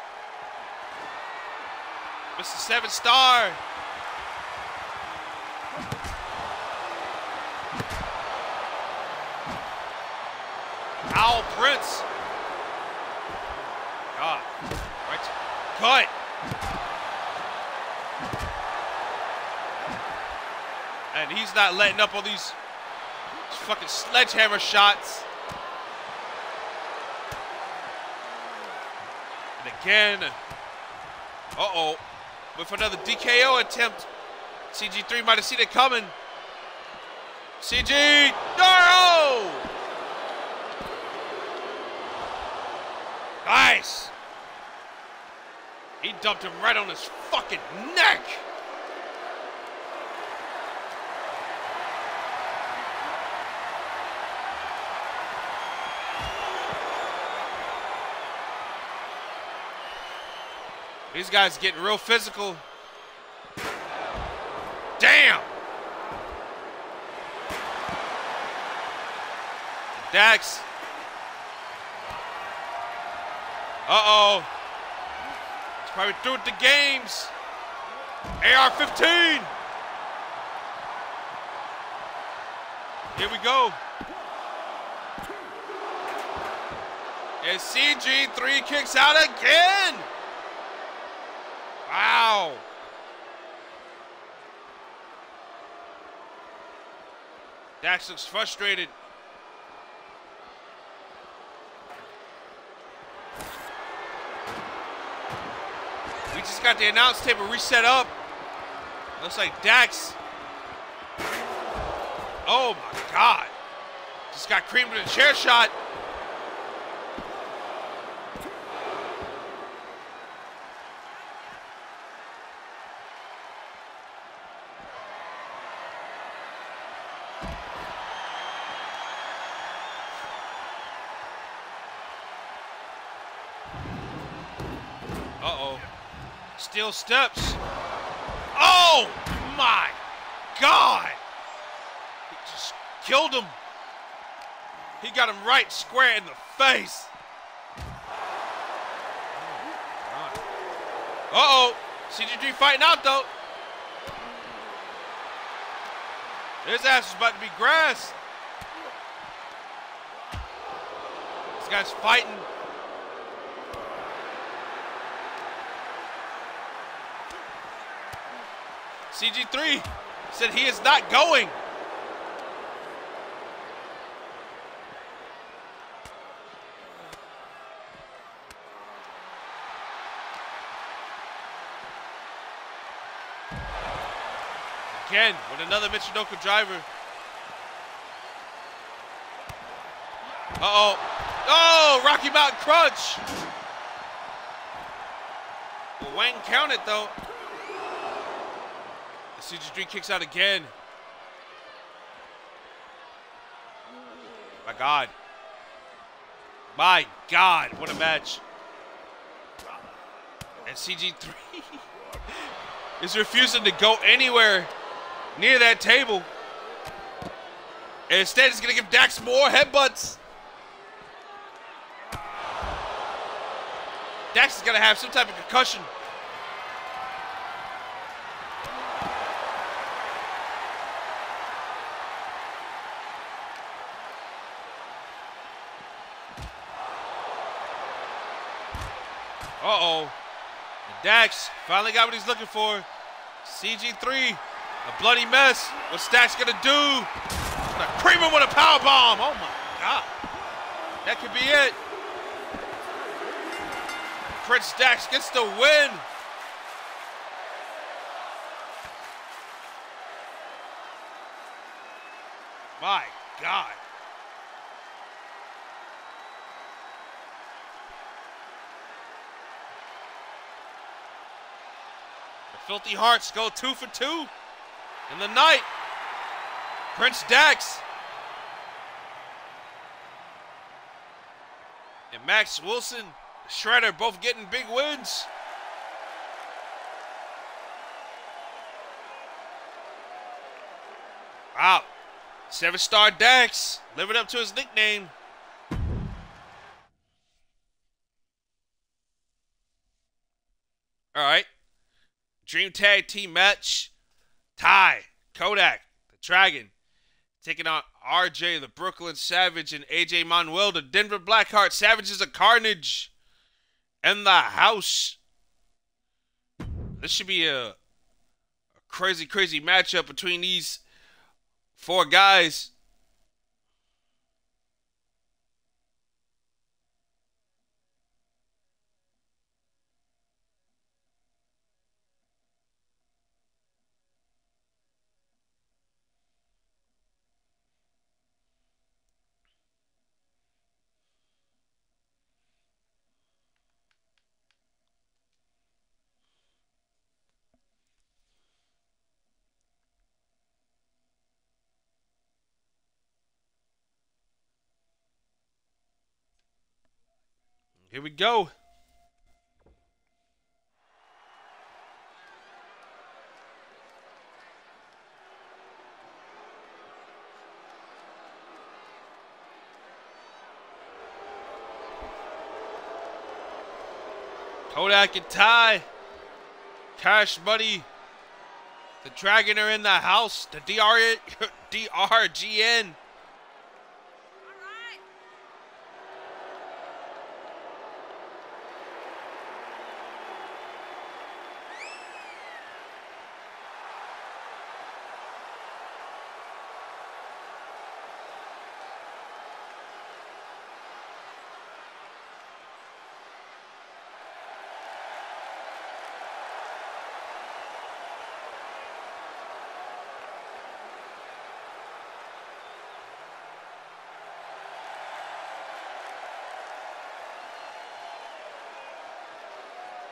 S1: Mr. 7-star. Owl Prince. God. Right. Cut. And he's not letting up on these fucking sledgehammer shots. And again. Uh-oh. With another DKO attempt. CG3 might have seen it coming. CG. No! Nice. He dumped him right on his fucking neck. These guys getting real physical. Damn! Dax. Uh-oh. He's probably through with the games. AR-15. Here we go. And CG3 kicks out again. Wow. Dax looks frustrated. We just got the announce table reset up. Looks like Dax. Oh my God. Just got creamed with a chair shot. Uh-oh. Steel steps. Oh my God. He just killed him. He got him right square in the face. Uh-oh. CG3 fighting out though. His ass is about to be grass. This guy's fighting. CG3 said he is not going. Again, with another Michinoku driver. Uh-oh. Oh, Rocky Mountain Crunch. Well, Wang counted though. CG3 kicks out again. My God. My God, what a match. And CG3 is refusing to go anywhere near that table. And instead he's going to give Dax more headbutts. Dax is going to have some type of concussion. Uh-oh. And Dax finally got what he's looking for. CG3, a bloody mess. What's Dax gonna do? Gonna cream him with a power bomb. Oh my God. That could be it. Prince Dax gets the win. My God. Filthy Hearts go 2 for 2 in the night. Prince Dax and Max Wilson, Shredder, both getting big wins. Wow. 7-star Dax living up to his nickname. All right. Dream Tag Team match. Ty, Kodak, the Dragon, taking on RJ, the Brooklyn Savage, and AJ Manuel, the Denver Blackheart. Savages of Carnage in the house. This should be a crazy, crazy matchup between these 4 guys. Here we go. Kodak and Ty, Cash Money, the Dragon are in the house. The DRGN.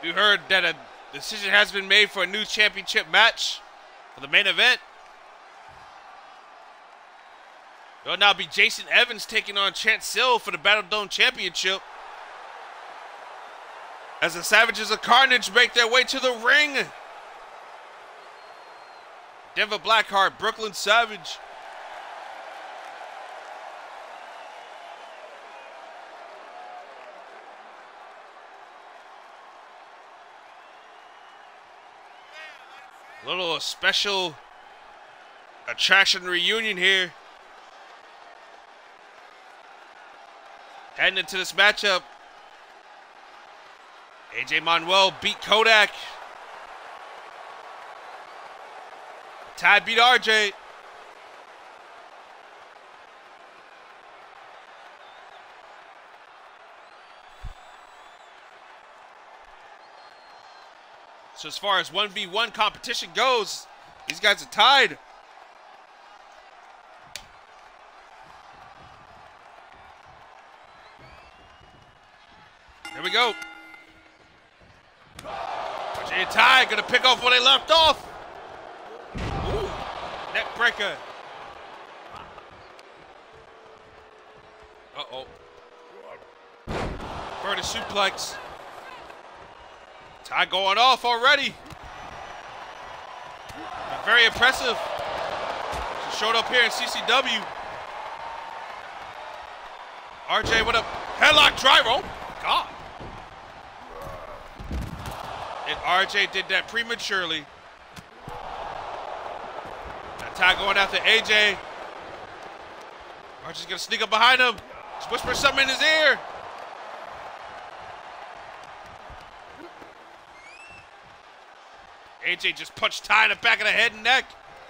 S1: We heard that a decision has been made for a new championship match for the main event. It will now be Jason Evans taking on Chance Sill for the Battle Dome Championship. As the Savages of Carnage make their way to the ring. Denver Blackheart, Brooklyn Savage. A little special attraction reunion here. Heading into this matchup. AJ Manuel beat Kodak. Ty beat RJ. So as far as 1v1 competition goes, these guys are tied. Here we go. RJ and Ty gonna pick off where they left off. Ooh, neck breaker. Uh-oh. Further suplex. Ty going off already. Very impressive. She showed up here in CCW. RJ with a headlock driver. Oh my God. And RJ did that prematurely. Now Ty going after AJ. RJ's gonna sneak up behind him. Just whisper something in his ear. AJ just punched Ty in the back of the head and neck.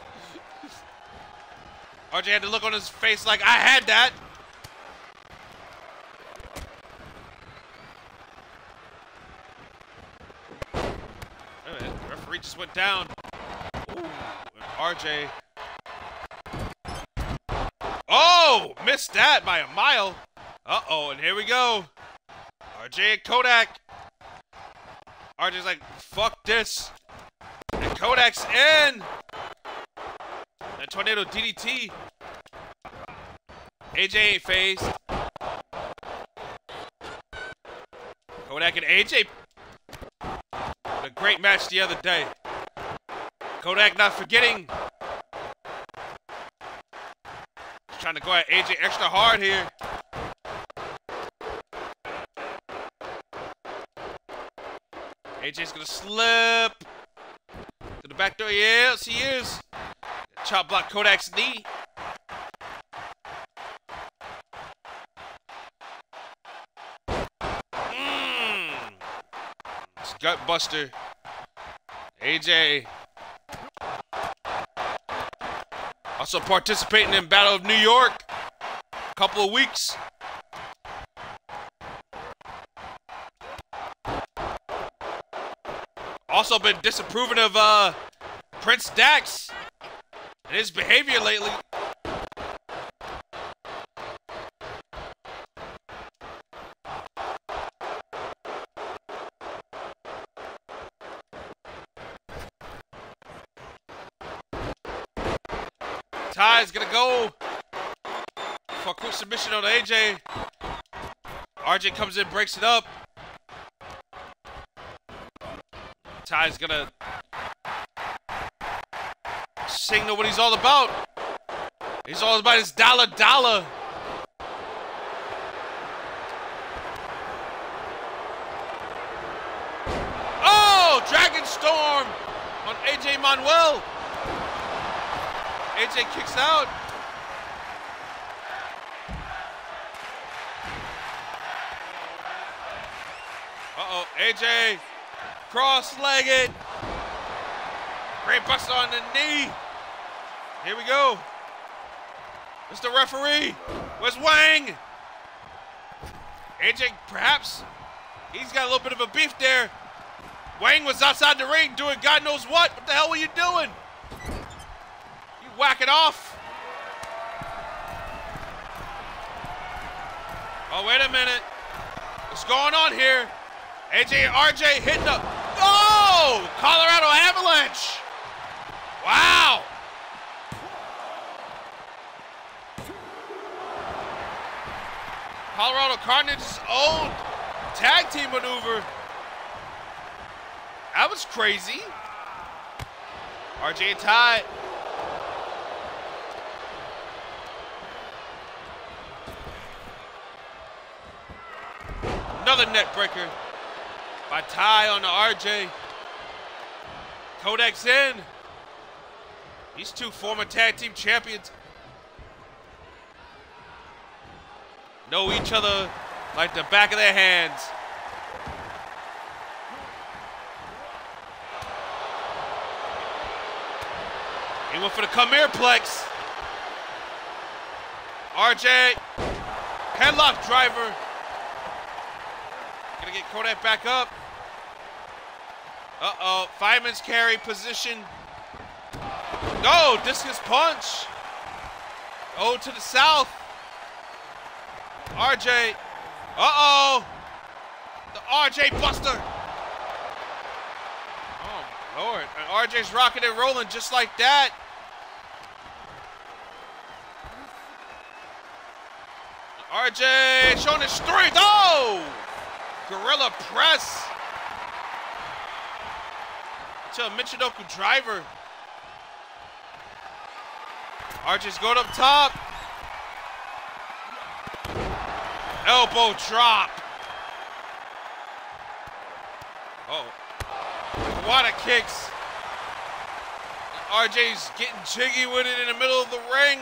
S1: RJ had to look on his face like, I had that. The referee just went down. Ooh, RJ. Oh, missed that by a mile. Uh-oh, and here we go. RJ and Kodak. RJ's like, fuck this. And Kodak's in. And tornado DDT. AJ ain't phased. Kodak and AJ. A great match the other day. Kodak not forgetting. Just trying to go at AJ extra hard here. AJ's gonna slip. To the back door, yes, he is. Chop block Kodak's knee. It's gut buster. AJ. Also participating in Battle of New York. A couple of weeks. Also been disapproving of Prince Dax and his behavior lately. Ty's gonna go for a quick submission on AJ. RJ comes in, breaks it up. Ty's gonna signal what he's all about. He's all about his dollar dollar. Oh, Dragon Storm on AJ Manuel. AJ kicks out. Uh-oh, AJ. Cross-legged. Great buster on the knee. Here we go. Mr. Referee. Where's Wang? AJ, perhaps. He's got a little bit of a beef there. Wang was outside the ring doing God knows what. What the hell were you doing? You whack it off. Oh, wait a minute. What's going on here? AJ and RJ hitting up. Oh! Colorado Avalanche! Wow! Colorado Carnage's own tag team maneuver. That was crazy. RJ and Ty. Another net breaker by Ty on the RJ. Kodak's in. These two former tag team champions know each other like the back of their hands. He went for the come here plex. RJ, headlock driver. Gonna get Kodak back up. Uh-oh, fireman's carry position. No, discus punch. Oh, to the south. RJ. Uh-oh. The RJ Buster. Oh, my Lord. And RJ's rocking and rolling just like that. RJ showing his strength. Oh! Gorilla press. To a Michinoku driver. RJ's going up top. Elbow drop. Oh. Kawada kicks. RJ's getting jiggy with it in the middle of the ring.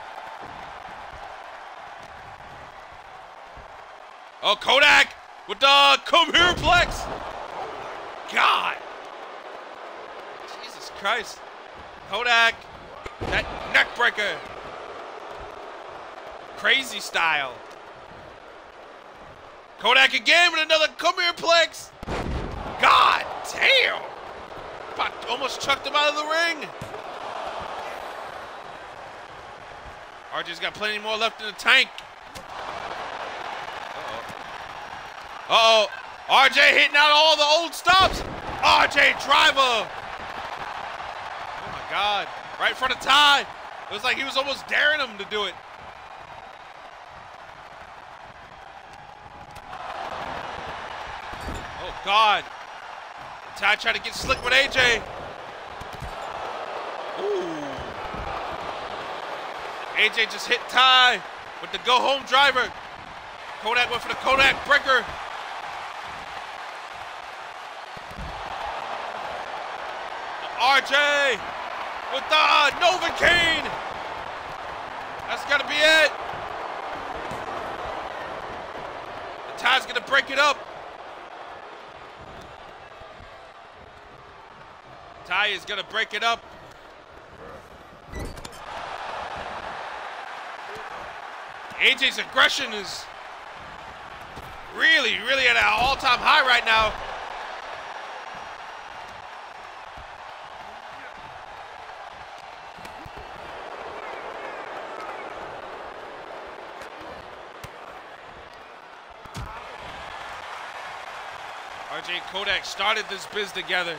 S1: Oh, Kodak with the come here plex. God. Jesus Christ. Kodak. That neck breaker. Crazy style. Kodak again with another come here plex. God damn. Almost chucked him out of the ring. RJ's got plenty more left in the tank. Uh-oh. RJ hitting out all the old stops. RJ driver. Oh my God. Right in front of Ty. It was like he was almost daring him to do it. Oh God. Ty tried to get slick with AJ. Ooh. AJ just hit Ty with the go home driver. Kodak went for the Kodak breaker. RJ with the Novocaine. That's got to be it. The Ty's going to break it up. Ty is going to break it up. AJ's aggression is really at an all-time high right now. RJ and Kodak started this biz together.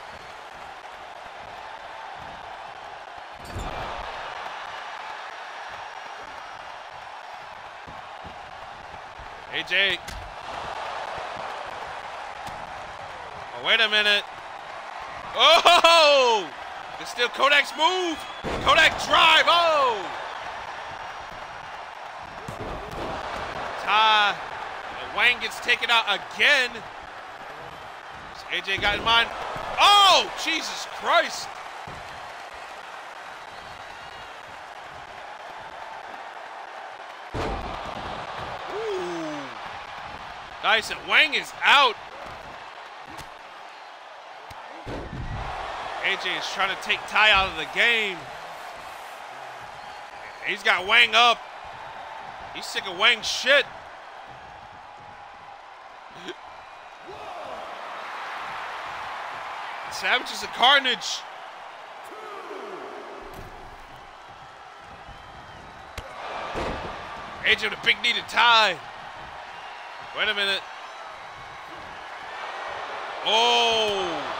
S1: AJ. Oh, wait a minute. Oh! It's still Kodak's move. Kodak drive. Oh! Ty. Wang gets taken out again. AJ got in mind. Oh! Jesus Christ. Nice, and Wang is out. AJ is trying to take Ty out of the game. He's got Wang up. He's sick of Wang's shit. Savage is a carnage. AJ with a big knee to Ty. Wait a minute. Oh!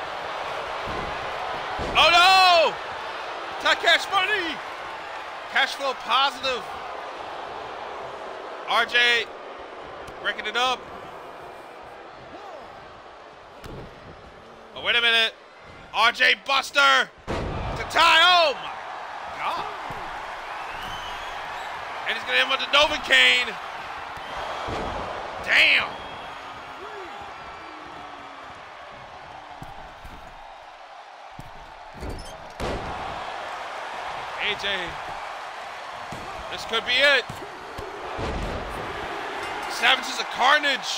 S1: Oh no! Top cash money! Cash flow positive. RJ breaking it up. Oh, wait a minute. RJ Buster to tie. Oh my God. And he's going to end with the Novocaine. Damn. AJ. This could be it. Savage is a carnage.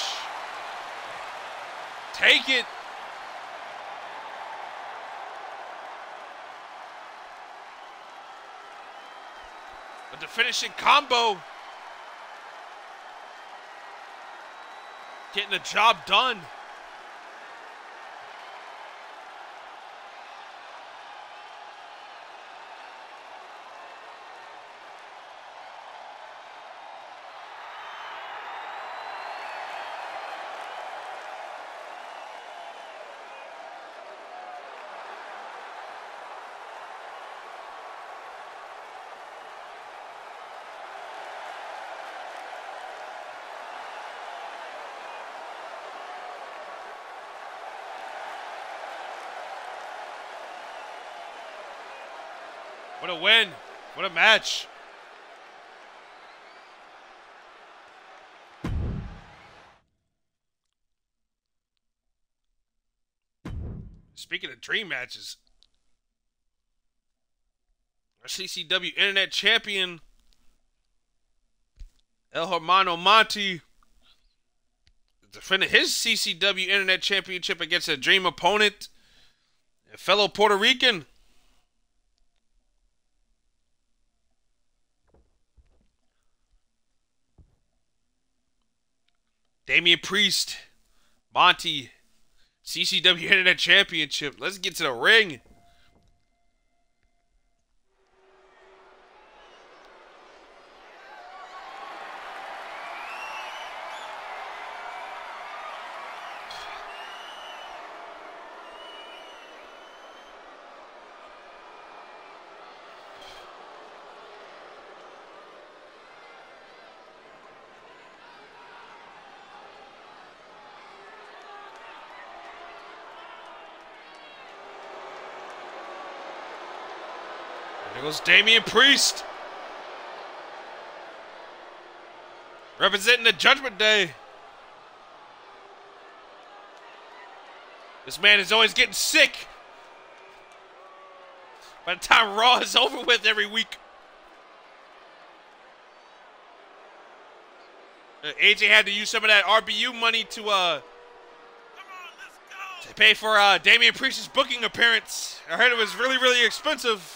S1: Take it. But the finishing combo. Getting the job done. What a win. What a match. Speaking of dream matches, our CCW Internet Champion, El Hermano Monty, defended his CCW Internet Championship against a dream opponent, a fellow Puerto Rican. Damian Priest, Monty, CCW Internet Championship. Let's get to the ring. There goes Damian Priest. Representing the Judgment Day. This man is always getting sick. By the time Raw is over with every week. AJ had to use some of that RBU money to pay for Damian Priest's booking appearance. I heard it was really, really expensive.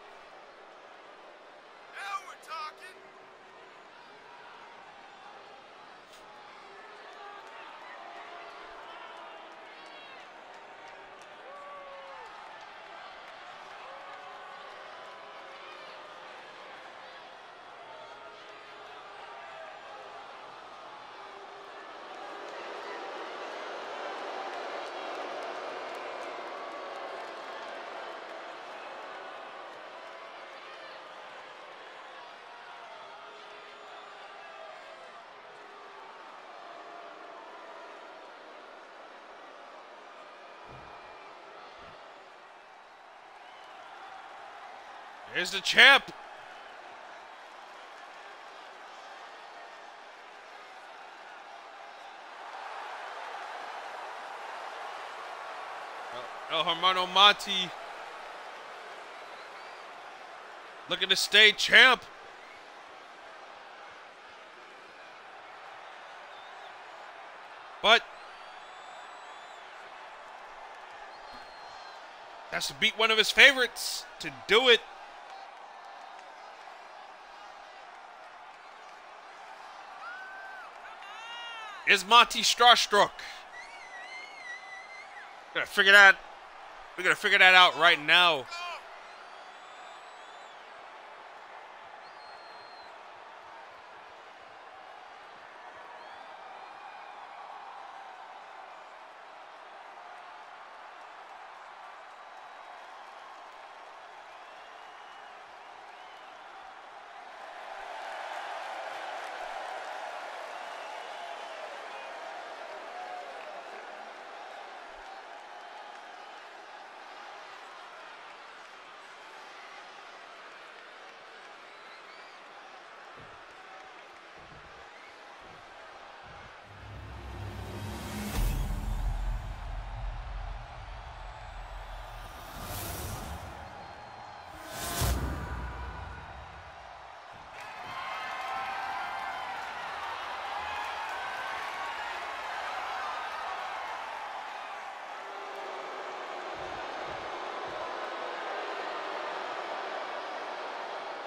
S1: Here's the champ. El Hermano Monty looking to stay champ. But has to beat one of his favorites to do it. Is Monty starstruck? We gotta figure that out right now.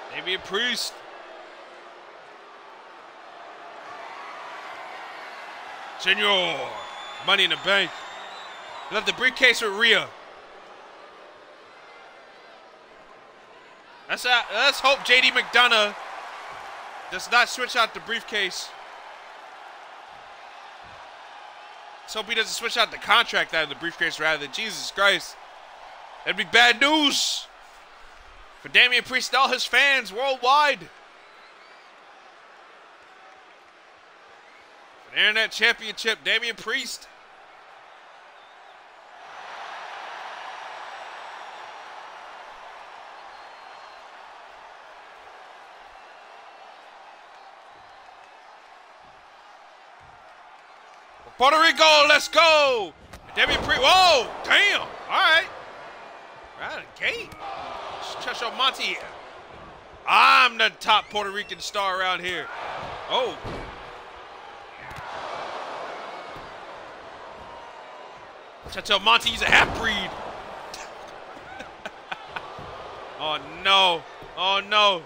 S1: Damian Priest. Senor. Money in the Bank. Left the briefcase with Rhea. Let's hope JD McDonough does not switch out the briefcase. Let's hope he doesn't switch out the contract out of the briefcase rather than Jesus Christ. That'd be bad news for Damian Priest and all his fans worldwide. For the Internet Championship, Damian Priest. Puerto Rico, let's go! Damian Priest, whoa, damn, all right. Right out of the gate. Chacho Monty. I'm the top Puerto Rican star around here. Oh. Chacho Monty, he's a half-breed. Oh, no. Oh, no.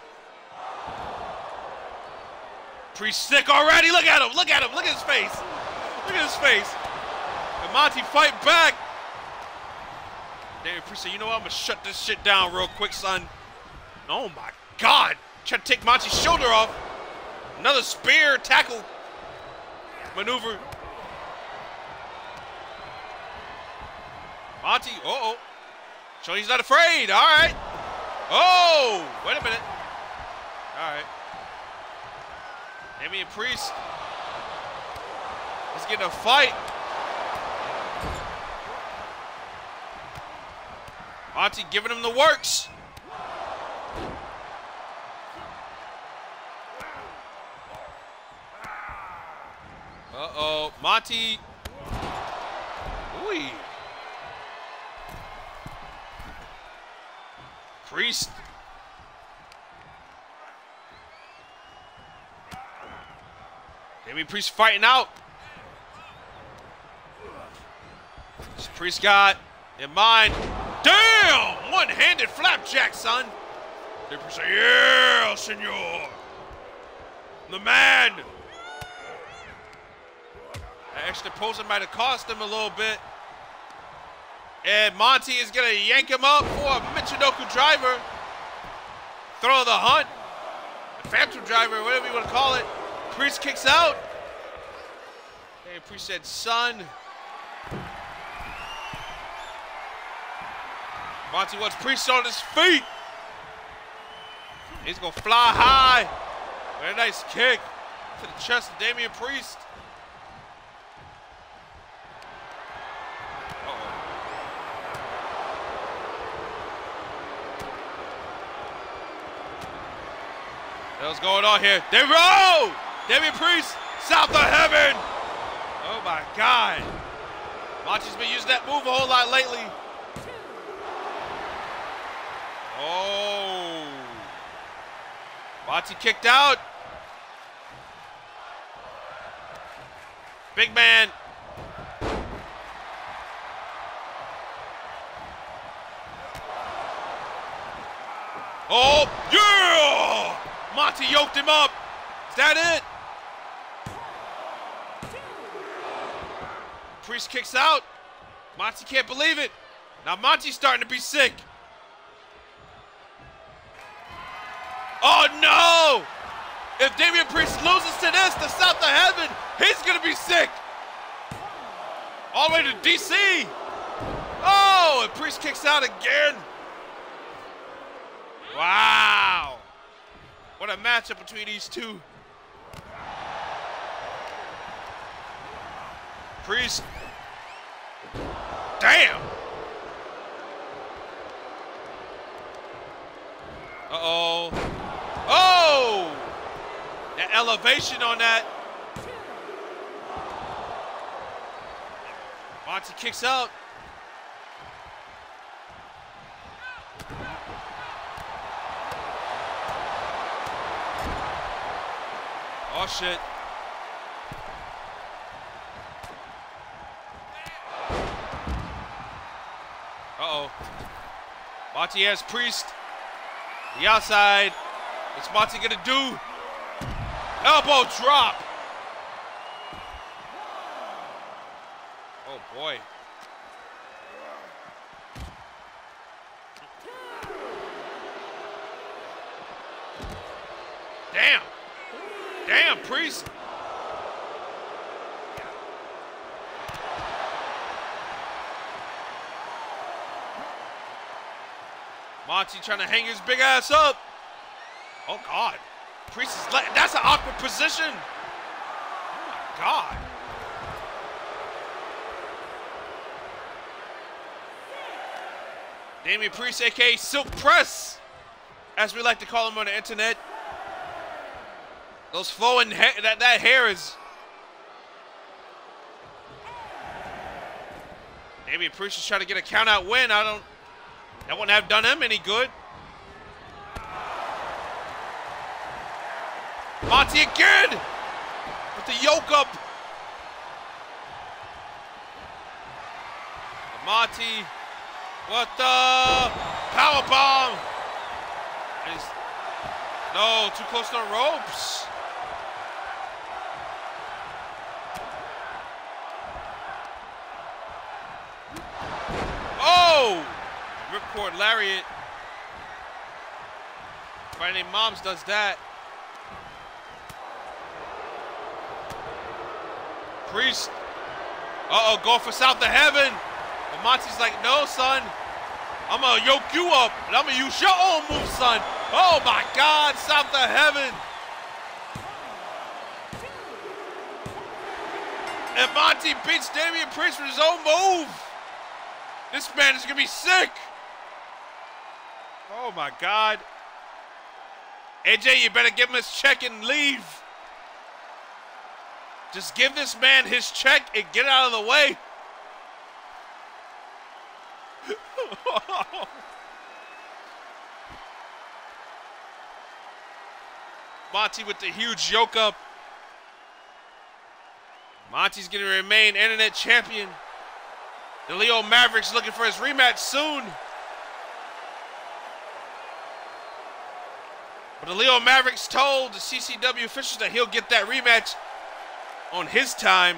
S1: Priest sick already. Look at him. Look at him. Look at his face. Look at his face. And Monty fight back. Damian Priest said, you know what? I'm going to shut this shit down real quick, son. Oh, my God. Trying to take Monty's shoulder off. Another spear tackle maneuver. Monty, uh-oh. So he's not afraid. All right. Oh, wait a minute. All right. Damian Priest. Let's get in a fight. Monty giving him the works. Uh-oh. Monty. Ooh. Priest. Damian Priest fighting out. This Priest got in mind. Damn! One-handed flapjack, son. Damian Priest say, yeah, senor. The man. That extra posing might have cost him a little bit. And Monty is going to yank him up for a Michinoku driver. Throw of the hunt. The Phantom driver, whatever you want to call it. Priest kicks out. Hey, Priest said, son. Monty wants Priest on his feet. He's going to fly high. Very nice kick to the chest of Damian Priest. What's going on here? Damian Priest, south of heaven. Oh my God. Monty's been using that move a whole lot lately. Oh. Monty kicked out. Big man. Oh, yeah! Monty yoked him up. Is that it? Priest kicks out. Monty can't believe it. Now Monty's starting to be sick. Oh no! If Damian Priest loses to this, the south of heaven, he's gonna be sick. All the way to DC. Oh, and Priest kicks out again. Wow. What a matchup between these two. Priest. Damn. Uh-oh. Oh! That elevation on that. Monty kicks out. Oh, shit. Uh-oh. Monty has Priest. The outside. What's Monty gonna do? Elbow drop. Oh boy. Damn. Damn, Priest. Monty trying to hang his big ass up. Oh, God. Priest is that's an awkward position. Oh, my God. Damian Priest, a.k.a. Silk Press, as we like to call him on the internet. Those flowing hair, that hair is... Damian Priest is trying to get a count-out win. That wouldn't have done him any good. Monty again with the yoke up. Monty, what the powerbomb? No, too close to the ropes. Oh, ripcord lariat. Friday Moms does that. Priest, going for South of Heaven. But Monty's like, no, son. I'm going to yoke you up, and I'm going to use your own move, son. Oh, my God, South of Heaven. And Monty beats Damian Priest with his own move. This man is going to be sick. Oh, my God. AJ, you better give him his check and leave. Just give this man his check and get out of the way. Monty with the huge yoke up. Monty's going to remain internet champion. The Leo Mavericks looking for his rematch soon. But the Leo Mavericks told the CCW officials that he'll get that rematch on his time.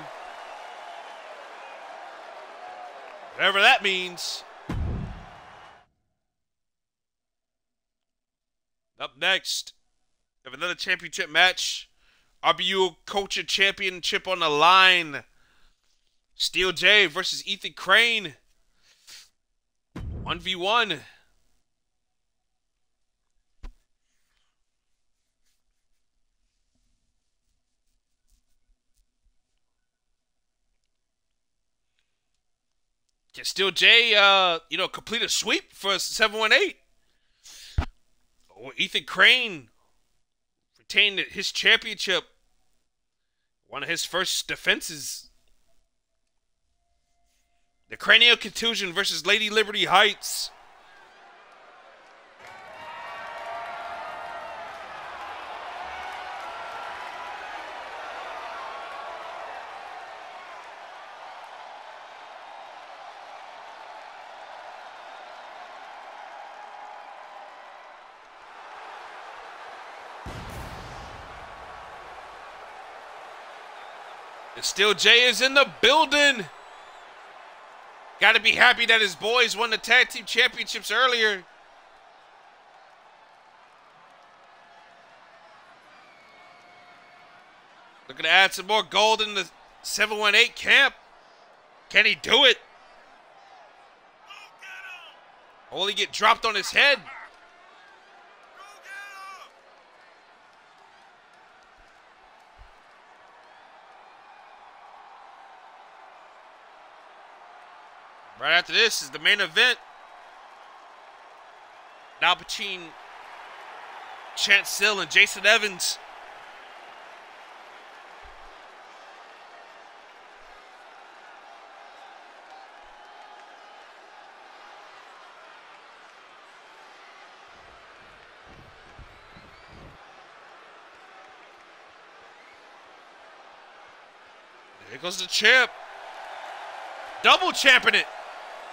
S1: Whatever that means. Up next, we have another championship match. RBU Culture Championship on the line. Steel J versus Ethan Crane. 1v1. Can Steel J, complete a sweep for 718? Oh, Ethan Crane retained his championship. One of his first defenses. The Cranial Contusion versus Lady Liberty Heights. And Steel J is in the building. Got to be happy that his boys won the tag team championships earlier. Looking to add some more gold in the 718 camp. Can he do it? Only get dropped on his head. Right after this is the main event. Al Pacino, Chance Sill, and Jason Evans. There goes the champ. Double champing it.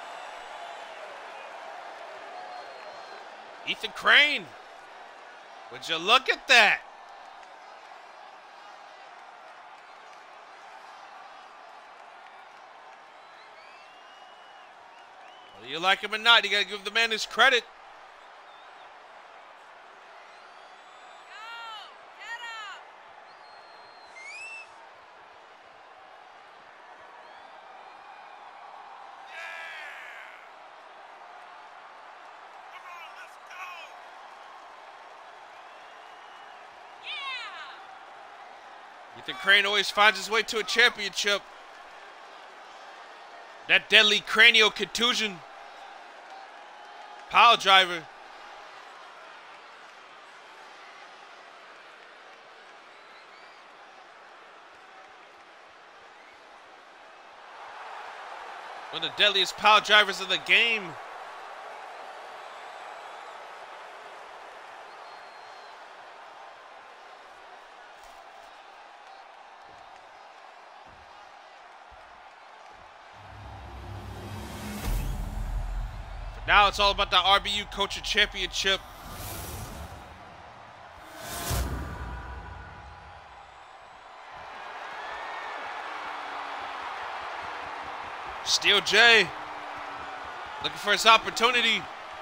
S1: Ethan Crane Would you look at that? Whether you like him or not, you got to give the man his credit. Ethan Crane always finds his way to a championship. That deadly cranial contusion. Pile driver. One of the deadliest pile drivers of the game. Now it's all about the RBU Culture Championship. Steel J looking for his opportunity.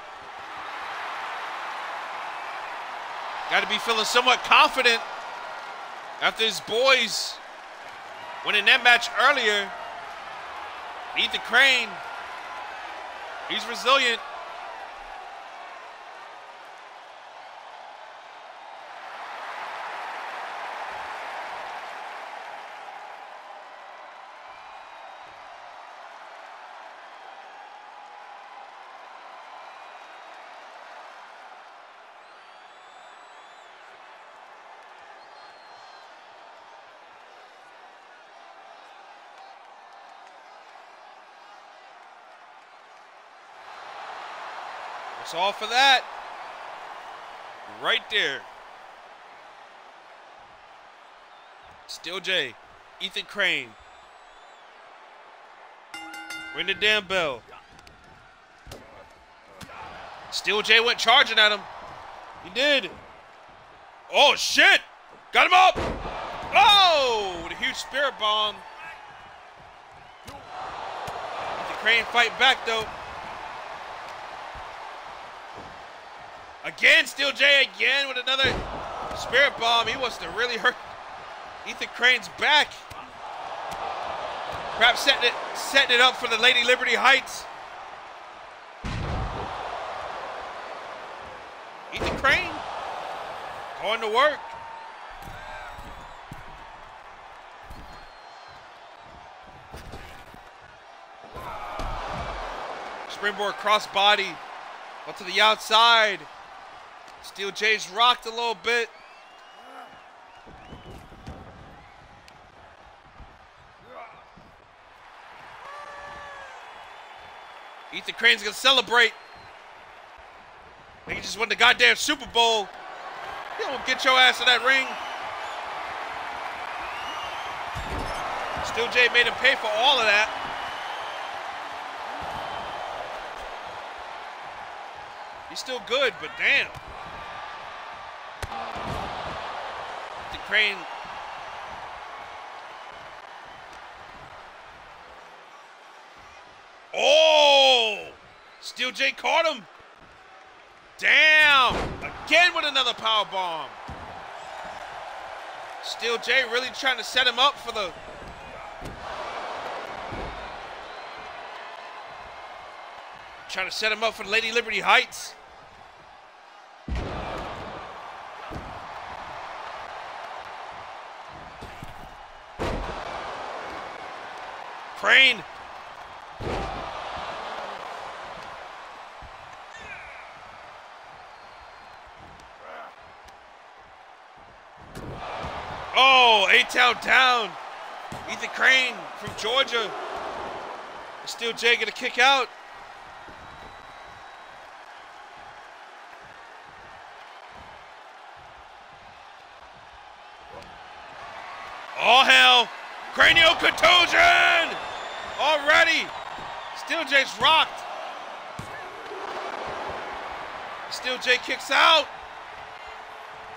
S1: Got to be feeling somewhat confident after his boys winning that match earlier. Ethan Crane, he's resilient. It's all for that. Right there. Steel J, Ethan Crane. Ring the damn bell. Steel J went charging at him. He did. Oh, shit. Got him up. Oh, with a huge spirit bomb. Ethan Crane fighting back, though. Again, Steel J again with another spirit bomb. He wants to really hurt Ethan Crane's back. Perhaps setting it up for the Lady Liberty Heights. Ethan Crane going to work. Springboard crossbody onto the outside. Steel J's rocked a little bit. Ethan Crane's gonna celebrate. Like he just won the goddamn Super Bowl. He don't get your ass in that ring. Steel J made him pay for all of that. He's still good, but damn. Ethan Crane. Oh! Steel J caught him. Damn! Again with another power bomb. Steel J really trying to set him up for the... Trying to set him up for Lady Liberty Heights. Crane. Oh, A-Town down. Ethan Crane from Georgia. Steel J gonna kick out. Oh, hell. Cranial contusion. Already. Steel J's rocked. Steel J kicks out.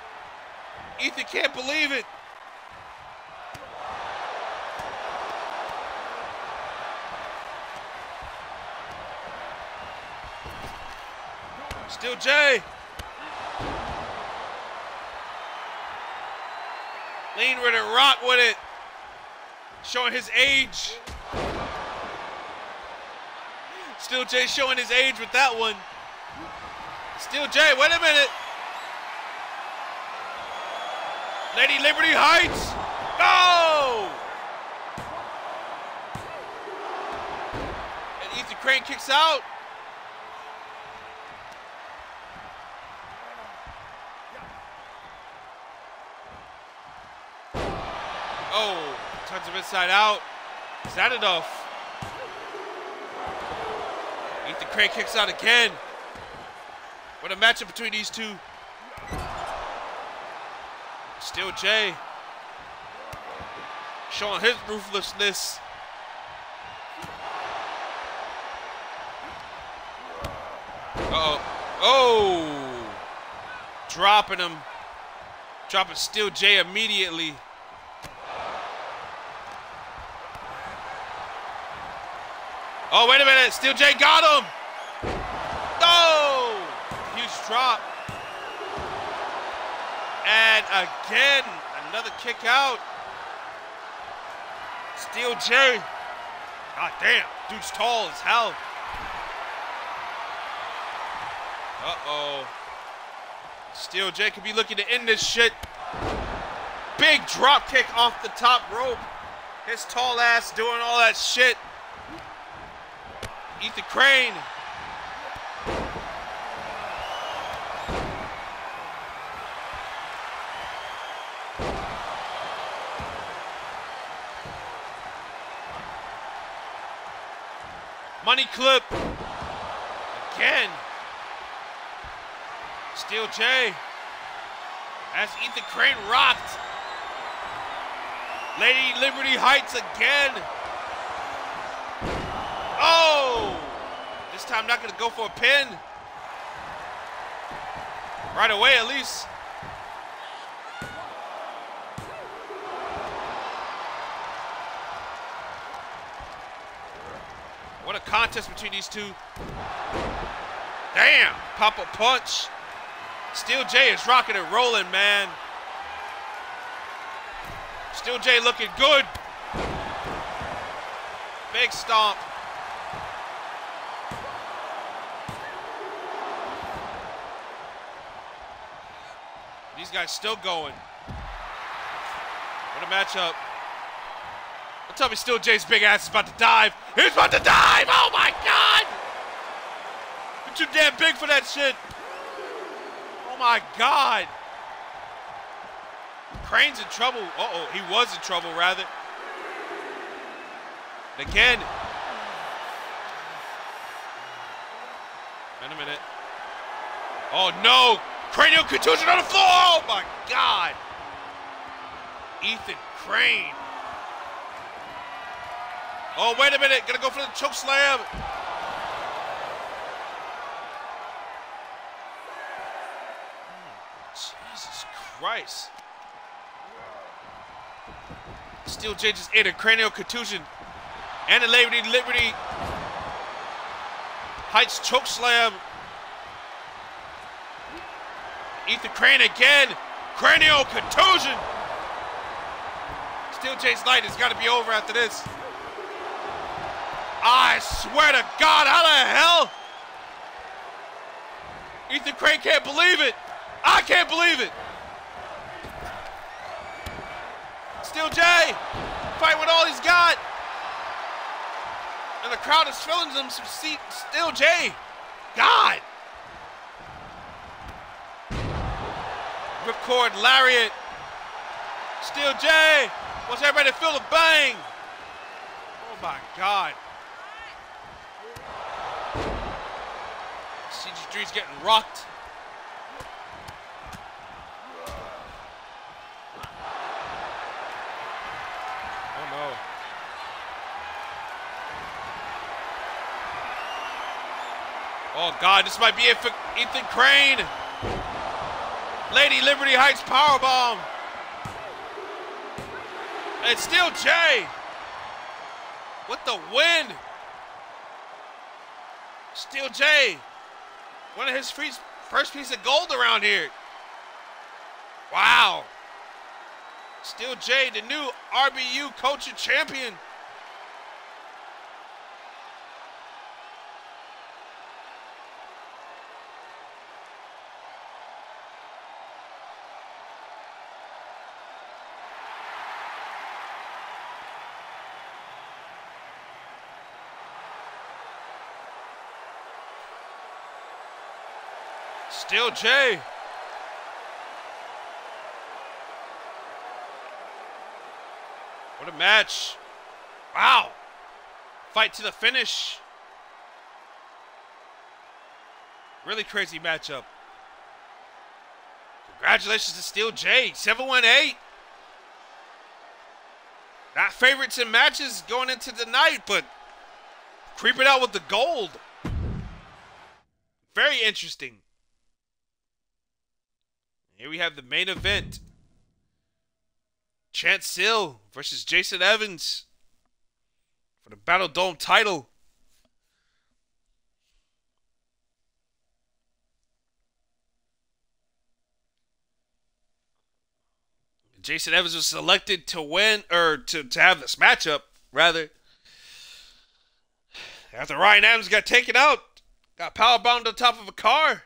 S1: Ethan can't believe it. Still Jay. Lean with it, rock with it. Showing his age. Still Jay showing his age with that one. Still Jay, wait a minute. Lady Liberty Heights. Go! And Ethan Crane kicks out. Oh, tons of inside out. Is that enough? Ethan Crane kicks out again. What a matchup between these two. Still Jay. Showing his ruthlessness. Uh-oh. Oh! Dropping him. Dropping Still Jay immediately. Oh, wait a minute. Still Jay got him. Oh! Huge drop. And again, another kick out. Still Jay. God damn. Dude's tall as hell. Uh-oh. Still Jay could be looking to end this shit. Big drop kick off the top rope. His tall ass doing all that shit. Ethan Crane. Money clip. Again. Still Jay. As Ethan Crane rocked. Lady Liberty Heights again. Oh! This time not gonna go for a pin. Right away at least. What a contest between these two. Damn, pop-up punch. Still Jay is rocking and rolling, man. Still Jay looking good. Big stomp. These guys still going. What a matchup. Don't tell me Still Jay's big ass is about to dive. He's about to dive! Oh my God! You're too damn big for that shit. Oh my God. Crane's in trouble. Uh-oh, he was in trouble rather. And again. Wait a minute. Oh no! Cranial contusion on the floor! Oh my God! Ethan Crane. Oh, wait a minute. Gonna go for the choke slam. Jesus Christ. Still Jay just ate a cranial contusion. And a Liberty Heights choke slam. Ethan Crane again. Cranial contusion. Still Jay's night has got to be over after this. I swear to God, how the hell? Ethan Crane can't believe it. I can't believe it. Still Jay, fighting with all he's got. And the crowd is filling them some seat. Still Jay. God. Ripcord lariat. Still Jay. Wants everybody to feel the bang. Oh my God. CG3's getting rocked. Oh no. Oh God, this might be it for Ethan Crane. Lady Liberty Heights powerbomb. And Steel J with the win. Steel J, one of his first piece of gold around here. Wow. Steel J, the new RBU Culture Champion. Steel J. What a match. Wow. Fight to the finish. Really crazy matchup. Congratulations to Steel J. 7-1-8. Not favorites in matches going into the night, but creeping out with the gold. Very interesting. Here we have the main event. Chance Sill versus Jason Evans for the Battle Dome title. Jason Evans was selected to win, or to have this matchup, rather. After Ryan Adams got taken out, got powerbombed on top of a car.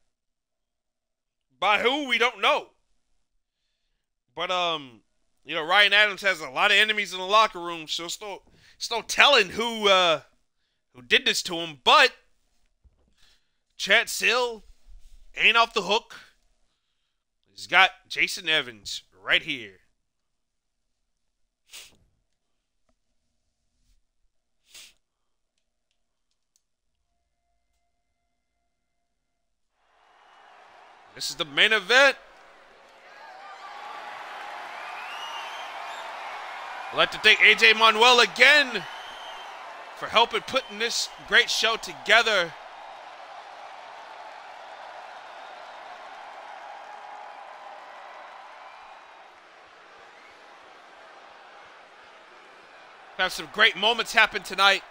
S1: By who, we don't know. But, you know, Ryan Adams has a lot of enemies in the locker room, so it's no telling who did this to him. But Chance Sill ain't off the hook. He's got Jason Evans right here. This is the main event. I'd like to thank AJ Manuel again for helping putting this great show together. Have some great moments happen tonight.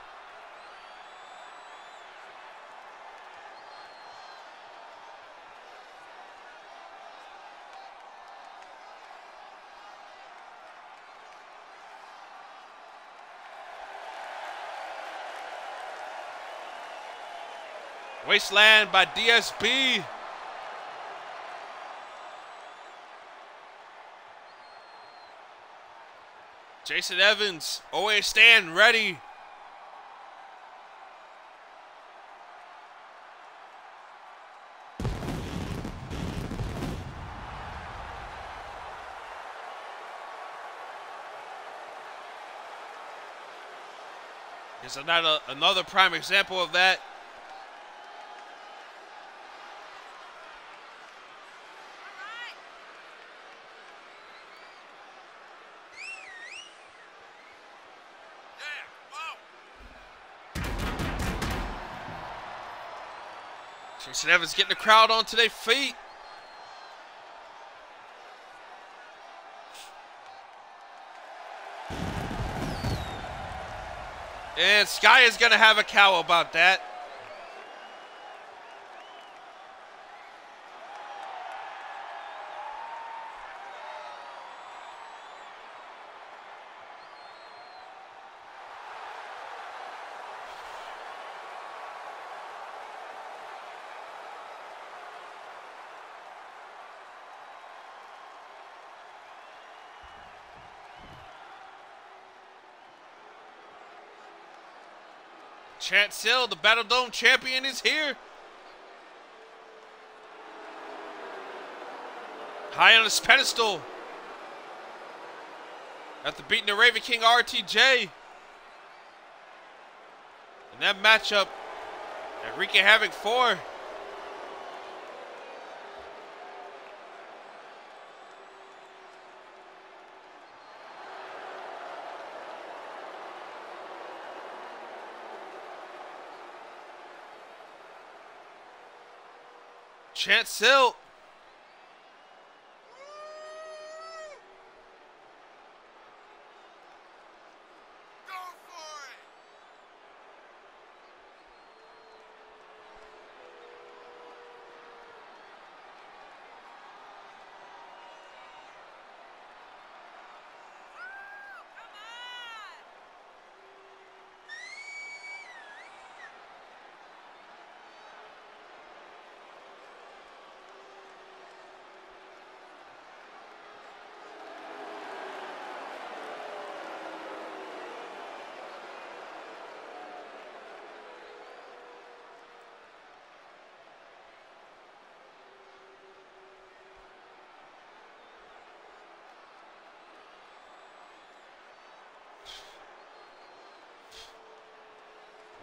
S1: Wasteland by DSB. Jason Evans, always stand ready. Here's another prime example of that. Jason Evans getting the crowd onto their feet. And Sky is going to have a cow about that. Chance Sill, the Battle Dome champion, is here. High on his pedestal. After beating the Raven King RTJ. In that matchup at Wreaking Havoc 4. Chance Sill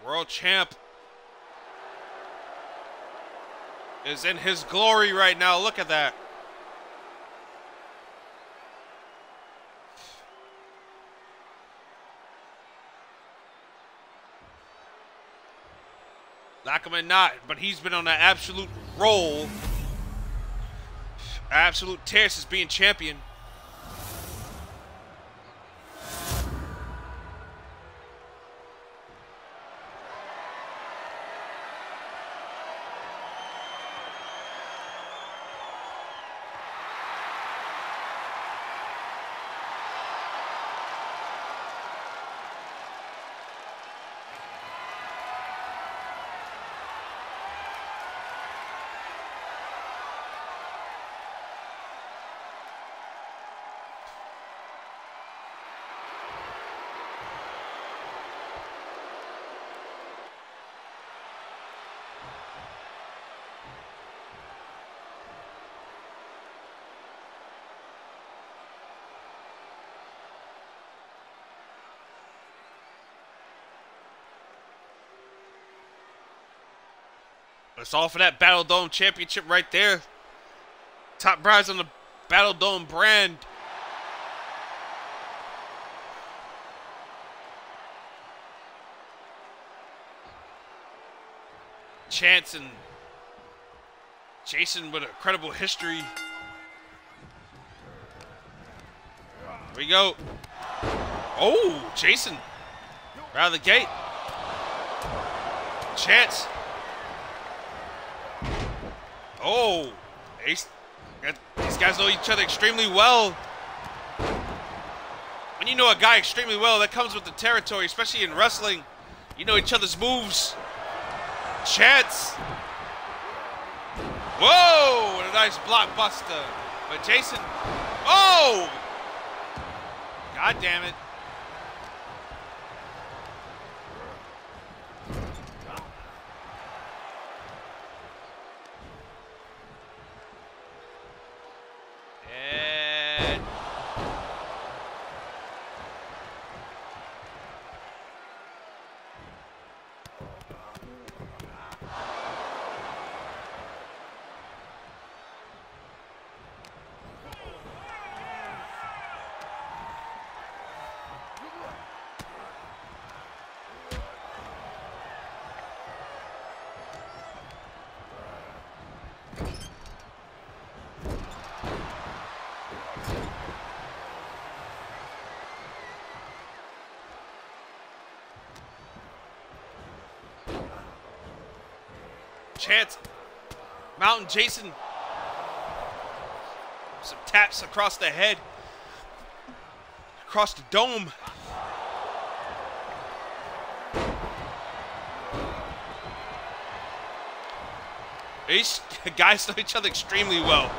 S1: World champ is in his glory right now. Look at that. Like him or not, but he's been on an absolute roll. Absolute tear since being champion. It's all for that Battle Dome championship right there. Top prize on the Battle Dome brand. Chance and Jason with a credible history. Here we go. Oh, Jason. Right out of the gate. Chance. Oh, these guys know each other extremely well. When you know a guy extremely well, that comes with the territory, especially in wrestling. You know each other's moves. Chance. Whoa, what a nice blockbuster. But Jason, oh! God damn it. Chance, Mountain Jason, some taps across the head, across the dome. These guys know each other extremely well.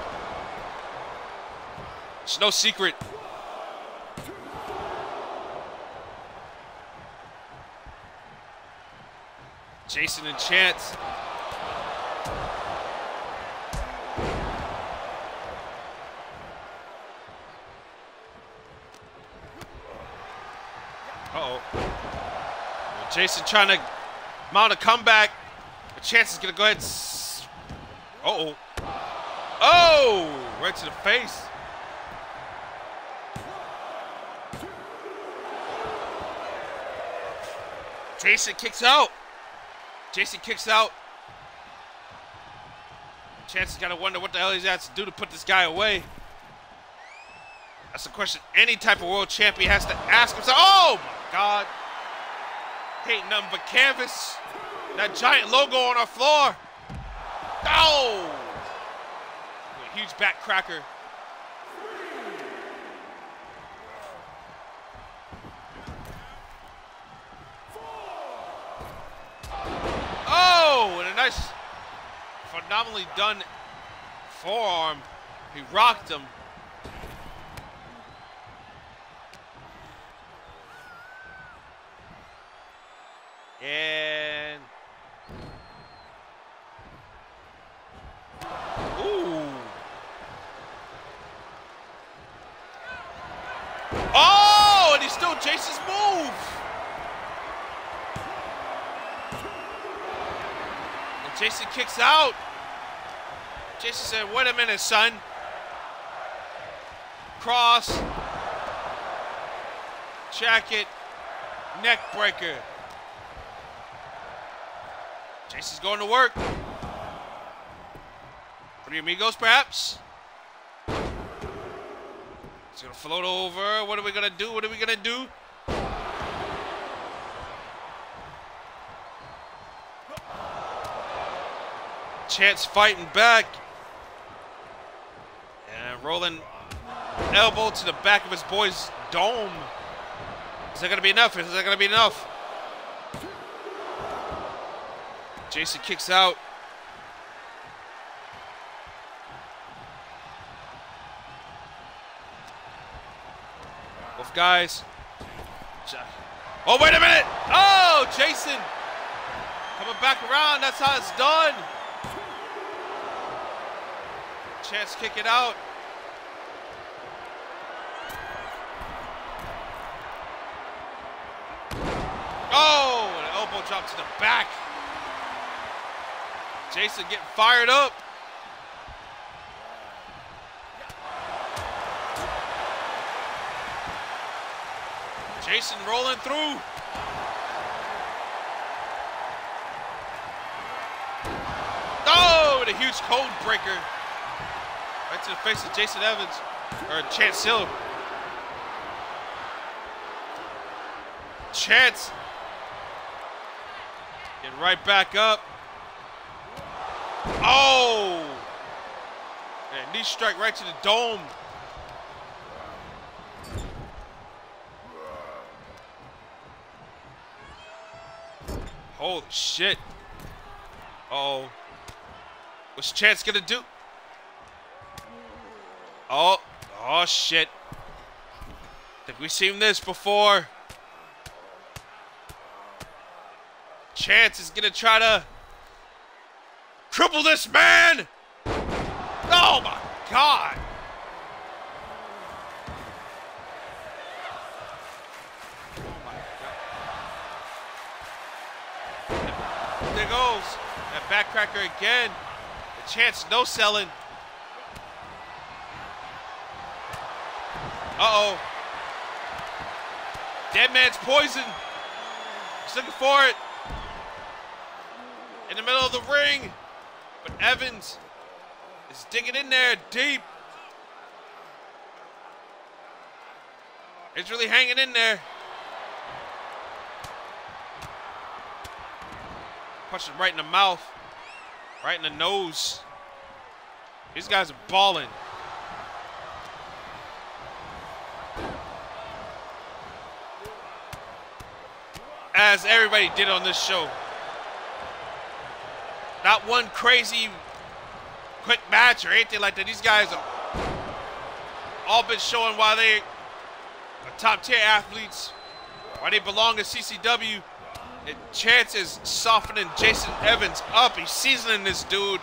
S1: It's no secret. Jason and Chance. Uh-oh. Well, Jason trying to mount a comeback. But Chance is going to go ahead and... Uh-oh. Oh! Right to the face. Jason kicks out. Jason kicks out. Chance has got to wonder what the hell he's has to do to put this guy away. That's a question any type of world champion has to ask himself. Oh my God. Ain't nothing but canvas. That giant logo on our floor. Oh! A huge back cracker. Oh, and a nice, phenomenally done forearm. He rocked him. And ooh. Oh, and he stole Jason's move. Jason kicks out. Jason said, wait a minute, son. Cross. Jacket. Neck breaker. Jason's going to work. Three amigos, perhaps. He's going to float over. What are we going to do? What are we going to do? Chance fighting back. And rolling elbow to the back of his boy's dome. Is that going to be enough? Is that going to be enough? Jason kicks out. Both guys. Oh, wait a minute. Oh, Jason. Coming back around. That's how it's done. Chance kick it out. Oh, an elbow drop to the back. Jason getting fired up. Jason rolling through. Oh, and a huge code breaker. Right to the face of Jason Evans. Or Chance Hill. Chance. Getting right back up. Oh! And knee strike right to the dome. Holy shit. Uh-oh. What's Chance gonna do? Oh shit. Think we've seen this before. Chance is gonna try to cripple this man. Oh my God. Oh my God. There goes. That backcracker again. The Chance no selling. Uh-oh. Dead man's poison. He's looking for it. In the middle of the ring. But Evans is digging in there deep. He's really hanging in there. Punching right in the mouth. Right in the nose. These guys are balling. As everybody did on this show. Not one crazy quick match or anything like that. These guys have all been showing why they are top tier athletes, why they belong in CCW. And Chance is softening Jason Evans up. He's seasoning this dude.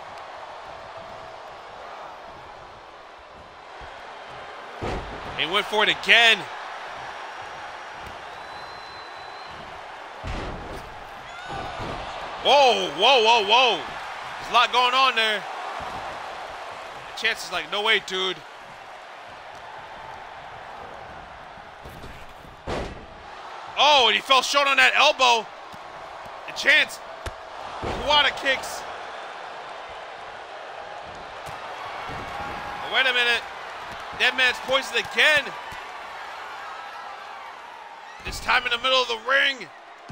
S1: He went for it again. Whoa, whoa, whoa, whoa. There's a lot going on there. Chance is like, no way, dude. Oh, and he fell short on that elbow. And Chance, Kawada kicks. Oh, wait a minute. Dead man's poisoned again. This time in the middle of the ring.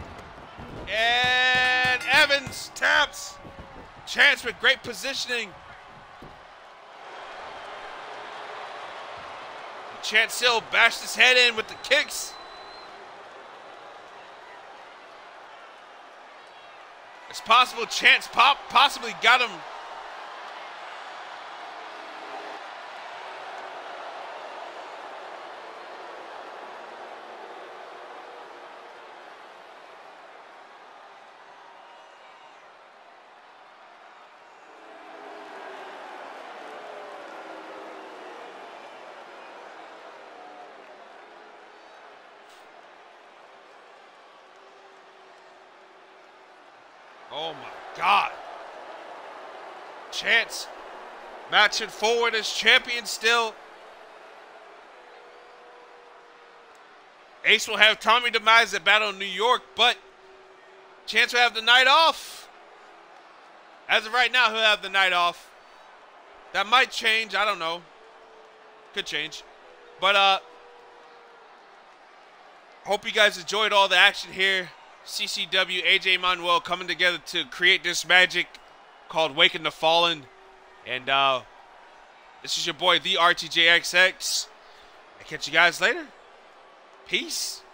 S1: And Evans taps. Chance with great positioning. Chance Hill bashed his head in with the kicks. It's possible Chance possibly got him. Oh my God. Chance matching forward as champion still. Ace will have Tommy Demise at Battle in New York, but Chance will have the night off. As of right now, he'll have the night off. That might change. I don't know. Could change. But hope you guys enjoyed all the action here. CCW, AJ Manuel coming together to create this magic called Waking the Fallen. And this is your boy, the RTJXX. I'll catch you guys later. Peace.